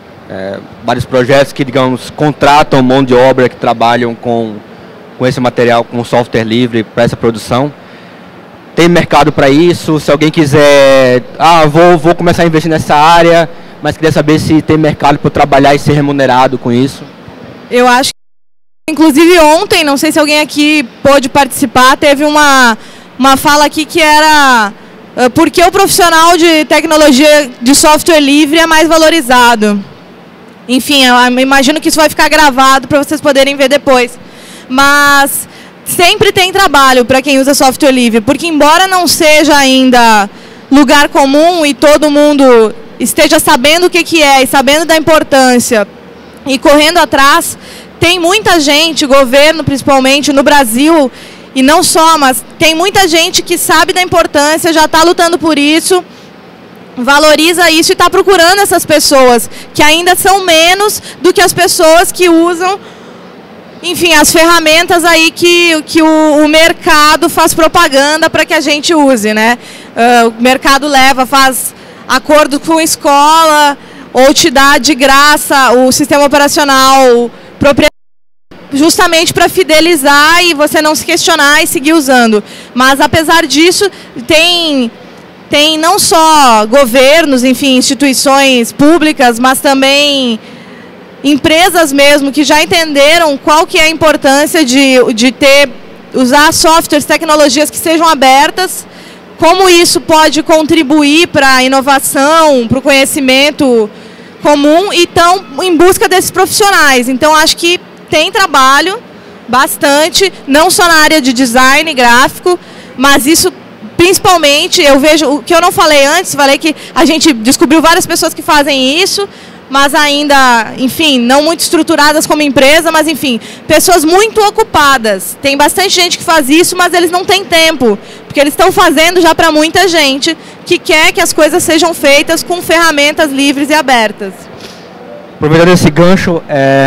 projetos que, digamos, contratam mão de obra que trabalham com esse material, com software livre para essa produção. Tem mercado para isso? Se alguém quiser, vou começar a investir nessa área, mas queria saber se tem mercado para trabalhar e ser remunerado com isso. Eu acho que, inclusive ontem, não sei se alguém aqui pôde participar, teve uma fala aqui que era por que o profissional de tecnologia de software livre é mais valorizado. Enfim, eu imagino que isso vai ficar gravado para vocês poderem ver depois. Mas sempre tem trabalho para quem usa software livre, porque embora não seja ainda lugar comum e todo mundo esteja sabendo o que é e sabendo da importância e correndo atrás, tem muita gente, governo principalmente no Brasil, e não só, mas tem muita gente que sabe da importância, já está lutando por isso, valoriza isso e está procurando essas pessoas, que ainda são menos do que as pessoas que usam, enfim, as ferramentas aí que o mercado faz propaganda para que a gente use, né? O mercado faz acordo com escola, ou te dá de graça o sistema operacional proprietário, justamente para fidelizar e você não se questionar e seguir usando. Mas, apesar disso, tem não só governos, enfim, instituições públicas, mas também empresas mesmo que já entenderam qual que é a importância de usar softwares, tecnologias que sejam abertas, como isso pode contribuir para a inovação, para o conhecimento comum, e estão em busca desses profissionais. Então, acho que tem trabalho, bastante, não só na área de design gráfico, mas isso principalmente, eu vejo, o que eu não falei antes, falei que a gente descobriu várias pessoas que fazem isso, mas ainda, enfim, não muito estruturadas como empresa, mas enfim, pessoas muito ocupadas. Tem bastante gente que faz isso, mas eles não têm tempo, porque eles estão fazendo já para muita gente que quer que as coisas sejam feitas com ferramentas livres e abertas. Aproveitando esse gancho,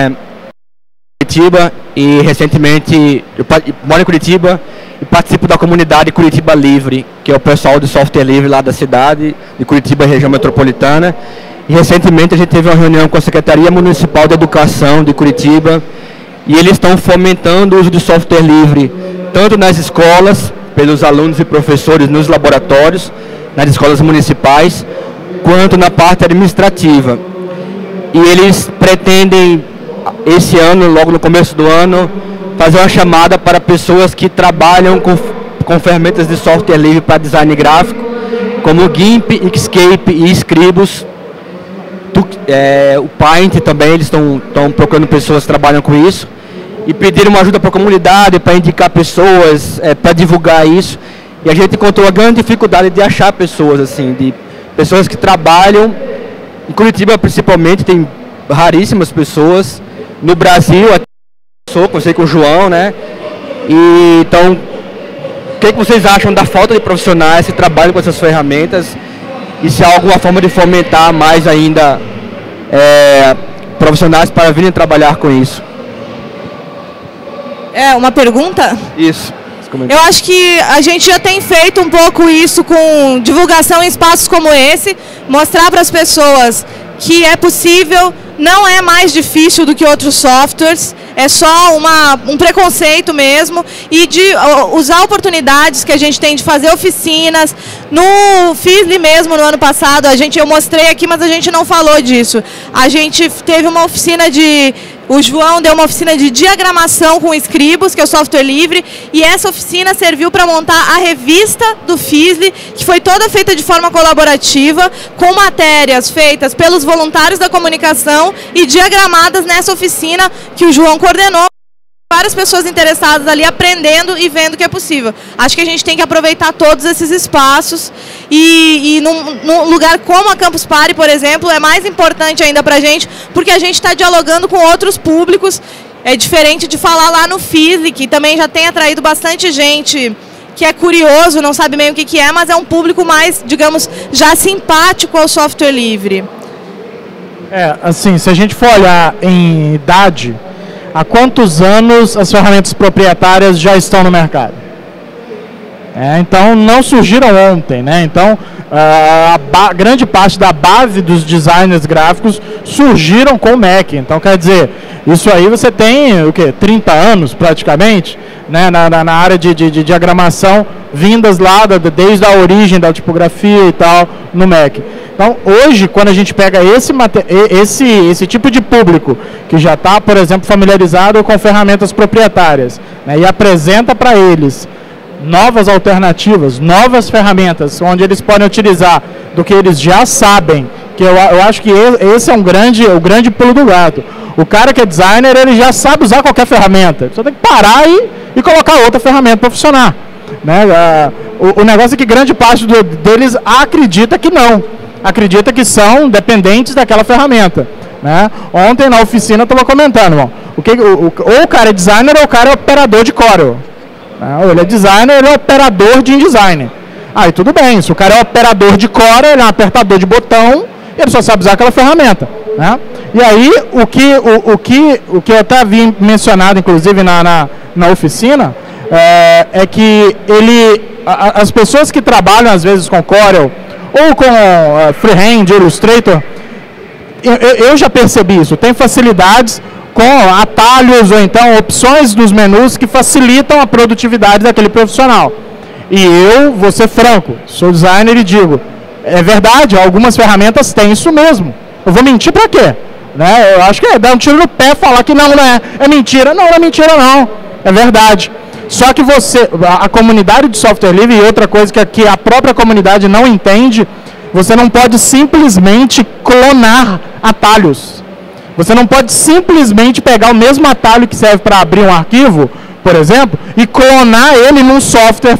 Curitiba, e recentemente eu moro em Curitiba e participo da comunidade Curitiba Livre, que é o pessoal do software livre lá da cidade, de Curitiba, região metropolitana. E recentemente a gente teve uma reunião com a Secretaria Municipal de Educação de Curitiba e eles estão fomentando o uso de software livre, tanto nas escolas, pelos alunos e professores nos laboratórios, nas escolas municipais, quanto na parte administrativa. E eles pretendem, esse ano, logo no começo do ano, fazer uma chamada para pessoas que trabalham com ferramentas de software livre para design gráfico, como GIMP, Inkscape e Scribus. O Paint também, eles estão procurando pessoas que trabalham com isso, e pediram uma ajuda para a comunidade, para indicar pessoas, para divulgar isso. E a gente encontrou a grande dificuldade de achar pessoas, assim, de pessoas que trabalham, em Curitiba principalmente, tem raríssimas pessoas, no Brasil, conversei com o João, né? E, então, o que vocês acham da falta de profissionais que trabalham com essas ferramentas e se há alguma forma de fomentar mais ainda profissionais para virem trabalhar com isso? É uma pergunta? Isso. Eu acho que a gente já tem feito um pouco isso com divulgação em espaços como esse, mostrar para as pessoas que é possível, não é mais difícil do que outros softwares, é só um preconceito mesmo, e de usar oportunidades que a gente tem de fazer oficinas. No Fizzly mesmo, no ano passado, eu mostrei aqui, mas a gente não falou disso. A gente teve uma oficina o João deu uma oficina de diagramação com Scribus, que é o software livre, e essa oficina serviu para montar a revista do Fizzly, que foi toda feita de forma colaborativa, com matérias feitas pelos voluntários da comunicação e diagramadas nessa oficina que o João coordenou. Várias pessoas interessadas ali aprendendo e vendo que é possível. Acho que a gente tem que aproveitar todos esses espaços e num lugar como a Campus Party, por exemplo, é mais importante ainda para a gente, porque a gente está dialogando com outros públicos. É diferente de falar lá no Fizzly, que também já tem atraído bastante gente que é curioso, não sabe bem o que é, mas é um público mais, digamos, já simpático ao software livre. Assim, se a gente for olhar em idade, há quantos anos as ferramentas proprietárias já estão no mercado? Então, não surgiram ontem, né? Então, grande parte da base dos designers gráficos surgiram com o Mac. Então, quer dizer, isso aí você tem, 30 anos praticamente, né? Na área de diagramação, vindas lá desde a origem da tipografia e tal, no Mac. Então, hoje, quando a gente pega esse tipo de público, que já está, por exemplo, familiarizado com ferramentas proprietárias, né, e apresenta para eles novas alternativas, novas ferramentas, onde eles podem utilizar do que eles já sabem, que eu acho que esse é o grande pulo do gato. O cara que é designer, ele já sabe usar qualquer ferramenta, só tem que parar e colocar outra ferramenta para funcionar. Né? O negócio é que grande parte deles acredita que não. Acredita que são dependentes daquela ferramenta. Né? Ontem na oficina eu estava comentando, irmão, ou o cara é designer ou o cara é operador de Corel. Ou ele é designer ou ele é operador de InDesign. Aí tudo bem, se o cara é operador de Corel, ele é um apertador de botão, ele só sabe usar aquela ferramenta. Né? E aí o que eu até vi mencionado, inclusive na oficina, é que as pessoas que trabalham às vezes com Corel, ou com Freehand, Illustrator, eu já percebi isso, tem facilidades com atalhos ou então opções dos menus que facilitam a produtividade daquele profissional. E eu vou ser franco, sou designer e digo, é verdade, algumas ferramentas têm isso mesmo. Eu vou mentir para quê? Né? Eu acho que é dar um tiro no pé falar que não é mentira. Não é mentira não, é verdade. Só que a comunidade de software livre, e outra coisa que a própria comunidade não entende, você não pode simplesmente clonar atalhos. Você não pode simplesmente pegar o mesmo atalho que serve para abrir um arquivo, por exemplo, e clonar ele num software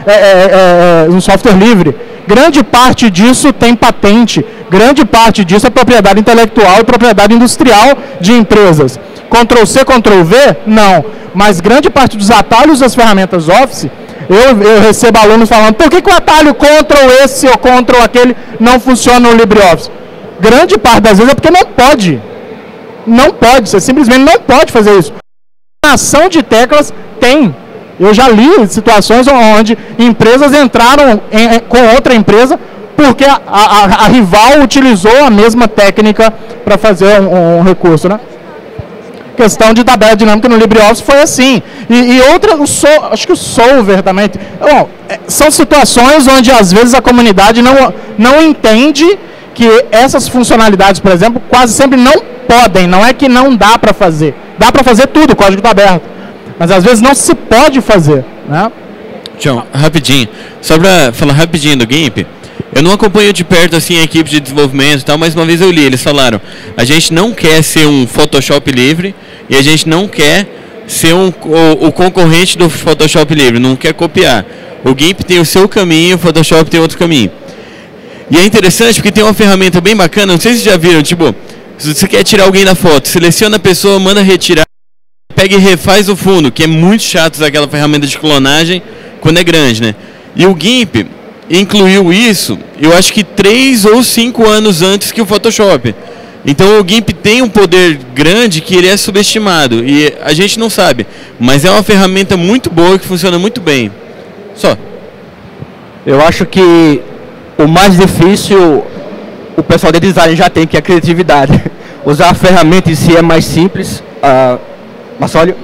livre. Grande parte disso tem patente, grande parte disso é propriedade intelectual e propriedade industrial de empresas. Ctrl+C, Ctrl+V? Não. Mas grande parte dos atalhos das ferramentas Office, eu recebo alunos falando, por que o atalho Ctrl esse ou Ctrl aquele não funciona no LibreOffice? Grande parte das vezes é porque não pode. Não pode, você simplesmente não pode fazer isso. A ação de teclas tem. Eu já li situações onde empresas entraram com outra empresa porque a rival utilizou a mesma técnica para fazer um recurso, né? Questão de tabela dinâmica no LibreOffice foi assim. E outra, acho que o Solver também. Bom, são situações onde às vezes a comunidade não entende que essas funcionalidades, por exemplo, quase sempre não podem. Não é que não dá para fazer. Dá para fazer tudo, o código está aberto. Mas às vezes não se pode fazer, né? João, rapidinho. Só para falar rapidinho do GIMP. Eu não acompanho de perto assim a equipe de desenvolvimento e tal, mas uma vez eu li, eles falaram, a gente não quer ser um Photoshop livre e a gente não quer ser o concorrente do Photoshop livre, não quer copiar. O GIMP tem o seu caminho, o Photoshop tem outro caminho. E é interessante porque tem uma ferramenta bem bacana, não sei se vocês já viram, tipo, se você quer tirar alguém da foto, seleciona a pessoa, manda retirar, pega e refaz o fundo, que é muito chato usar aquela ferramenta de clonagem quando é grande, né? E o GIMP incluiu isso, eu acho que 3 ou 5 anos antes que o Photoshop. Então o GIMP tem um poder grande que ele é subestimado e a gente não sabe, mas é uma ferramenta muito boa que funciona muito bem. Só. Eu acho que o mais difícil o pessoal de design já tem, que é a criatividade. Usar a ferramenta em si é mais simples. Marcelo?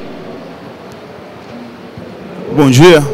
Bom dia.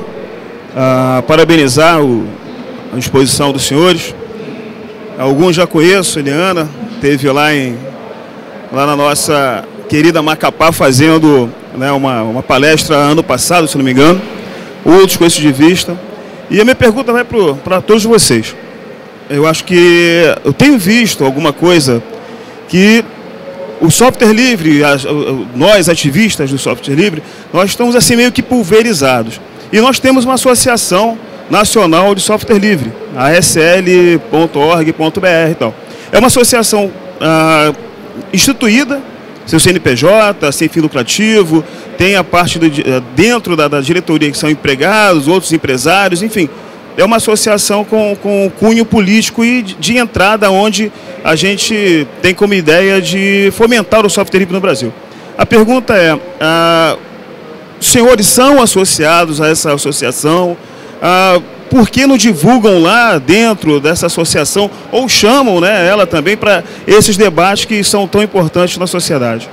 Parabenizar a exposição dos senhores. Alguns já conheço, Eliana, esteve lá na nossa querida Macapá fazendo, né, uma palestra ano passado, se não me engano. Outros conheço de vista. E a minha pergunta vai para todos vocês. Eu acho que eu tenho visto alguma coisa que o software livre, nós ativistas do software livre, nós estamos assim meio que pulverizados. E nós temos uma associação nacional de software livre, a asl.org.br e tal. É uma associação instituída, seu CNPJ, sem fim lucrativo, tem a parte dentro da diretoria que são empregados, outros empresários, enfim. É uma associação com cunho político e de entrada onde a gente tem como ideia de fomentar o software livre no Brasil. A pergunta é, os senhores são associados a essa associação? Por que não divulgam lá dentro dessa associação ou chamam, né, ela também para esses debates que são tão importantes na sociedade?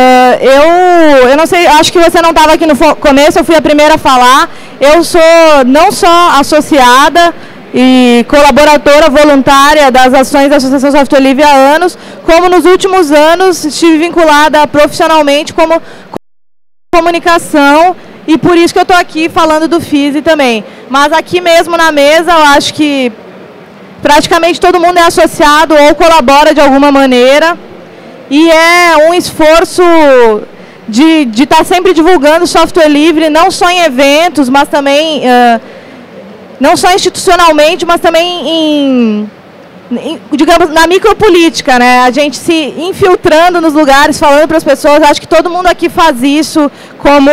Eu não sei, acho que você não estava aqui no começo, eu fui a primeira a falar. Eu sou não só associada e colaboradora voluntária das ações da Associação Software Livre há anos, como nos últimos anos estive vinculada profissionalmente como comunicação, e por isso que eu estou aqui falando do FISLE também. Mas aqui mesmo na mesa, eu acho que praticamente todo mundo é associado ou colabora de alguma maneira. E é um esforço de estar sempre divulgando software livre, não só em eventos, mas também, não só institucionalmente, mas também digamos, na micropolítica, né? A gente se infiltrando nos lugares, falando para as pessoas. Acho que todo mundo aqui faz isso como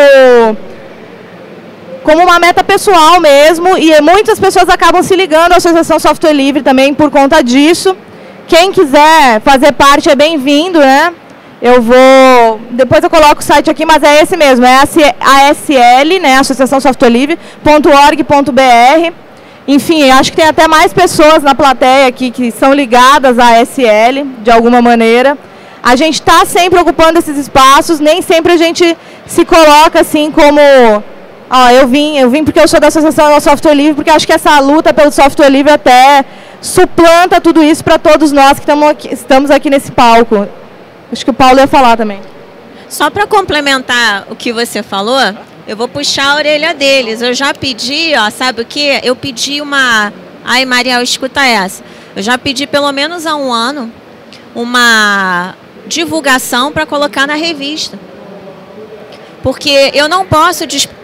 uma meta pessoal mesmo, e muitas pessoas acabam se ligando à Associação Software Livre também por conta disso. Quem quiser fazer parte é bem-vindo, né? Depois eu coloco o site aqui, mas é esse mesmo, é a ASL, né? Associação Software Livre.org.br. Enfim, acho que tem até mais pessoas na plateia aqui que são ligadas à ASL, de alguma maneira. A gente está sempre ocupando esses espaços, nem sempre a gente se coloca assim como... eu vim porque eu sou da Associação Software Livre, porque acho que essa luta pelo software livre até suplanta tudo isso para todos nós que estamos aqui nesse palco. Acho que o Paulo ia falar também. Só para complementar o que você falou, eu vou puxar a orelha deles. Eu já pedi, sabe o quê? Eu pedi uma... Ai, Mariel, escuta essa. Eu já pedi pelo menos há um ano uma divulgação para colocar na revista. Porque eu não posso...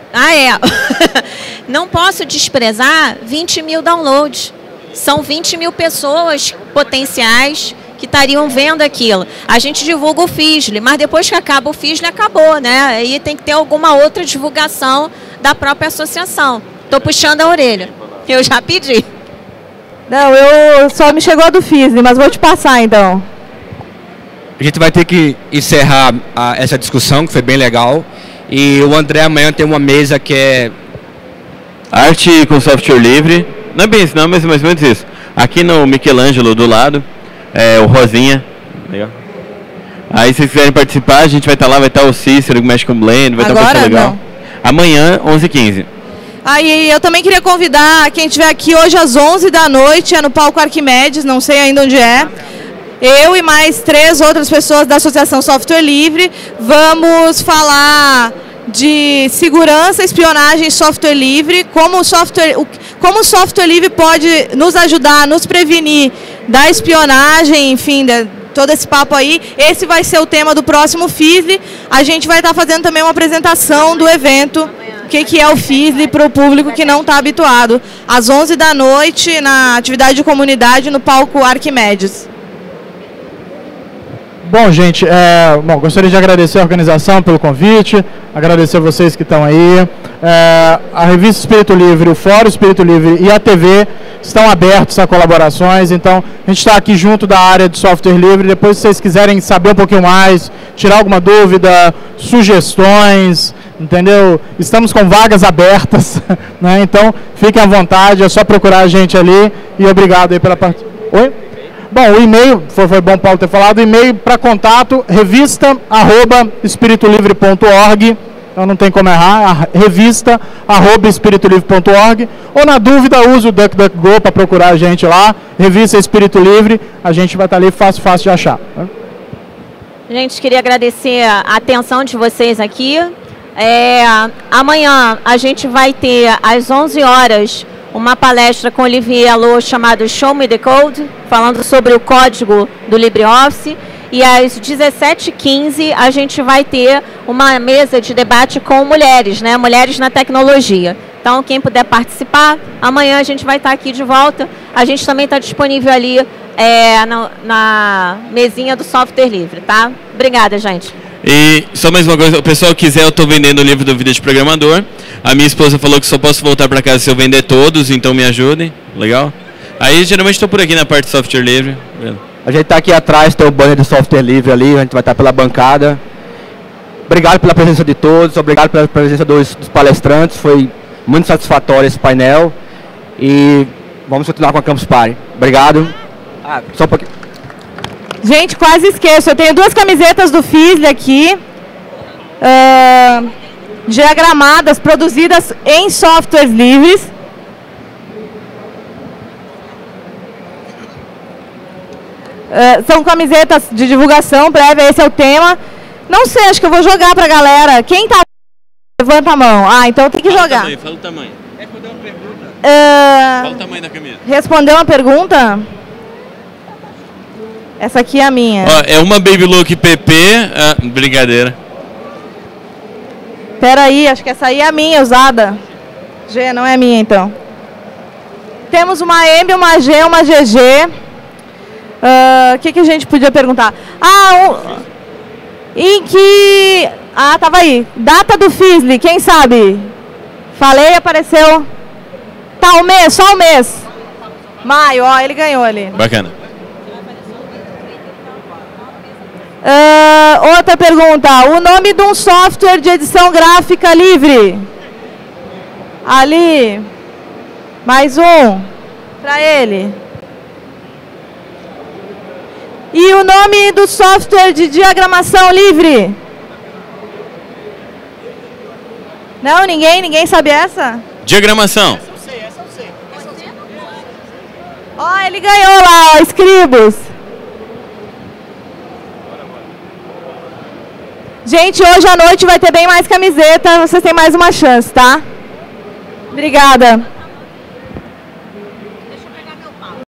não posso desprezar 20 mil downloads. São 20 mil pessoas potenciais que estariam vendo aquilo. A gente divulga o FISLE, mas depois que acaba o FISLE, acabou, né? Aí tem que ter alguma outra divulgação da própria associação. Estou puxando a orelha. Eu já pedi. Não, eu só me chegou a do FISLE, mas vou te passar então. A gente vai ter que encerrar essa discussão, que foi bem legal. E o André amanhã tem uma mesa que é... Arte com software livre. Não é bem isso não, mas mais ou menos isso. Aqui no Michelangelo do lado, o Rosinha. Legal. Aí se vocês quiserem participar, a gente vai estar lá, vai estar o Cícero, que mexe com o Blend, vai estar uma coisa legal. Não. Amanhã, 11h15. Aí eu também queria convidar quem estiver aqui hoje às 11 da noite, é no palco Arquimedes, não sei ainda onde é. Eu e mais 3 outras pessoas da Associação Software Livre vamos falar de segurança, espionagem e software livre, como o software livre pode nos ajudar, nos prevenir da espionagem, enfim, todo esse papo aí. Esse vai ser o tema do próximo FISLE. A gente vai estar fazendo também uma apresentação do evento, o que é o FISLE para o público que não está habituado, às 11 da noite, na atividade de comunidade no palco Arquimedes. Bom, gente, gostaria de agradecer a organização pelo convite, agradecer a vocês que estão aí. A revista Espírito Livre, o Fórum Espírito Livre e a TV estão abertos a colaborações, então a gente está aqui junto da área de software livre. Depois, se vocês quiserem saber um pouquinho mais, tirar alguma dúvida, sugestões, entendeu? Estamos com vagas abertas, né? Então fiquem à vontade, é só procurar a gente ali e obrigado aí pela participação. Oi? Bom, o e-mail, foi bom Paulo ter falado, o e-mail para contato, revista@espiritolivre.org, então não tem como errar, revista@espiritolivre.org, ou na dúvida use o DuckDuckGo para procurar a gente lá, Revista Espírito Livre, a gente vai estar ali fácil de achar. Gente, queria agradecer a atenção de vocês aqui. Amanhã a gente vai ter às 11 horas uma palestra com Olivier Alô chamada Show Me the Code, falando sobre o código do LibreOffice. E às 17h15 a gente vai ter uma mesa de debate com mulheres, né? Mulheres na tecnologia. Então, quem puder participar, amanhã a gente vai estar aqui de volta. A gente também está disponível ali na mesinha do software livre, tá? Obrigada, gente. E só mais uma coisa, o pessoal quiser, eu estou vendendo o livro do Vida de Programador. A minha esposa falou que só posso voltar para casa se eu vender todos, então me ajudem. Legal? Aí geralmente estou por aqui na parte de software livre. A gente está aqui atrás, tem o banner do software livre ali, a gente vai estar pela bancada. Obrigado pela presença de todos, obrigado pela presença dos palestrantes, foi muito satisfatório esse painel. E vamos continuar com a Campus Party. Obrigado. Só um pouquinho. Gente, quase esqueço, eu tenho 2 camisetas do FISLE aqui, diagramadas, produzidas em softwares livres. São camisetas de divulgação prévia, esse é o tema. Não sei, acho que eu vou jogar pra galera. Quem tá... Levanta a mão. Então tem que jogar. Fala o tamanho. Respondeu uma pergunta. Fala o tamanho da camisa. Respondeu uma pergunta? Essa aqui é a minha. É uma Baby Look PP. Brincadeira. Pera aí, acho que essa aí é a minha usada. G, não é minha então. Temos uma M, uma G, uma GG. O que a gente podia perguntar? Em que... tava aí. Data do FISLE, quem sabe? Falei, apareceu. Tá, o mês, só o mês. Maio, ele ganhou ali. Bacana. Outra pergunta. O nome de um software de edição gráfica livre? Ali. Mais um. Para ele. E o nome do software de diagramação livre? Não, ninguém sabe essa? Diagramação. Essa eu sei. Ele ganhou lá, Scribus. Gente, hoje à noite vai ter bem mais camiseta, vocês têm mais uma chance, tá? Obrigada.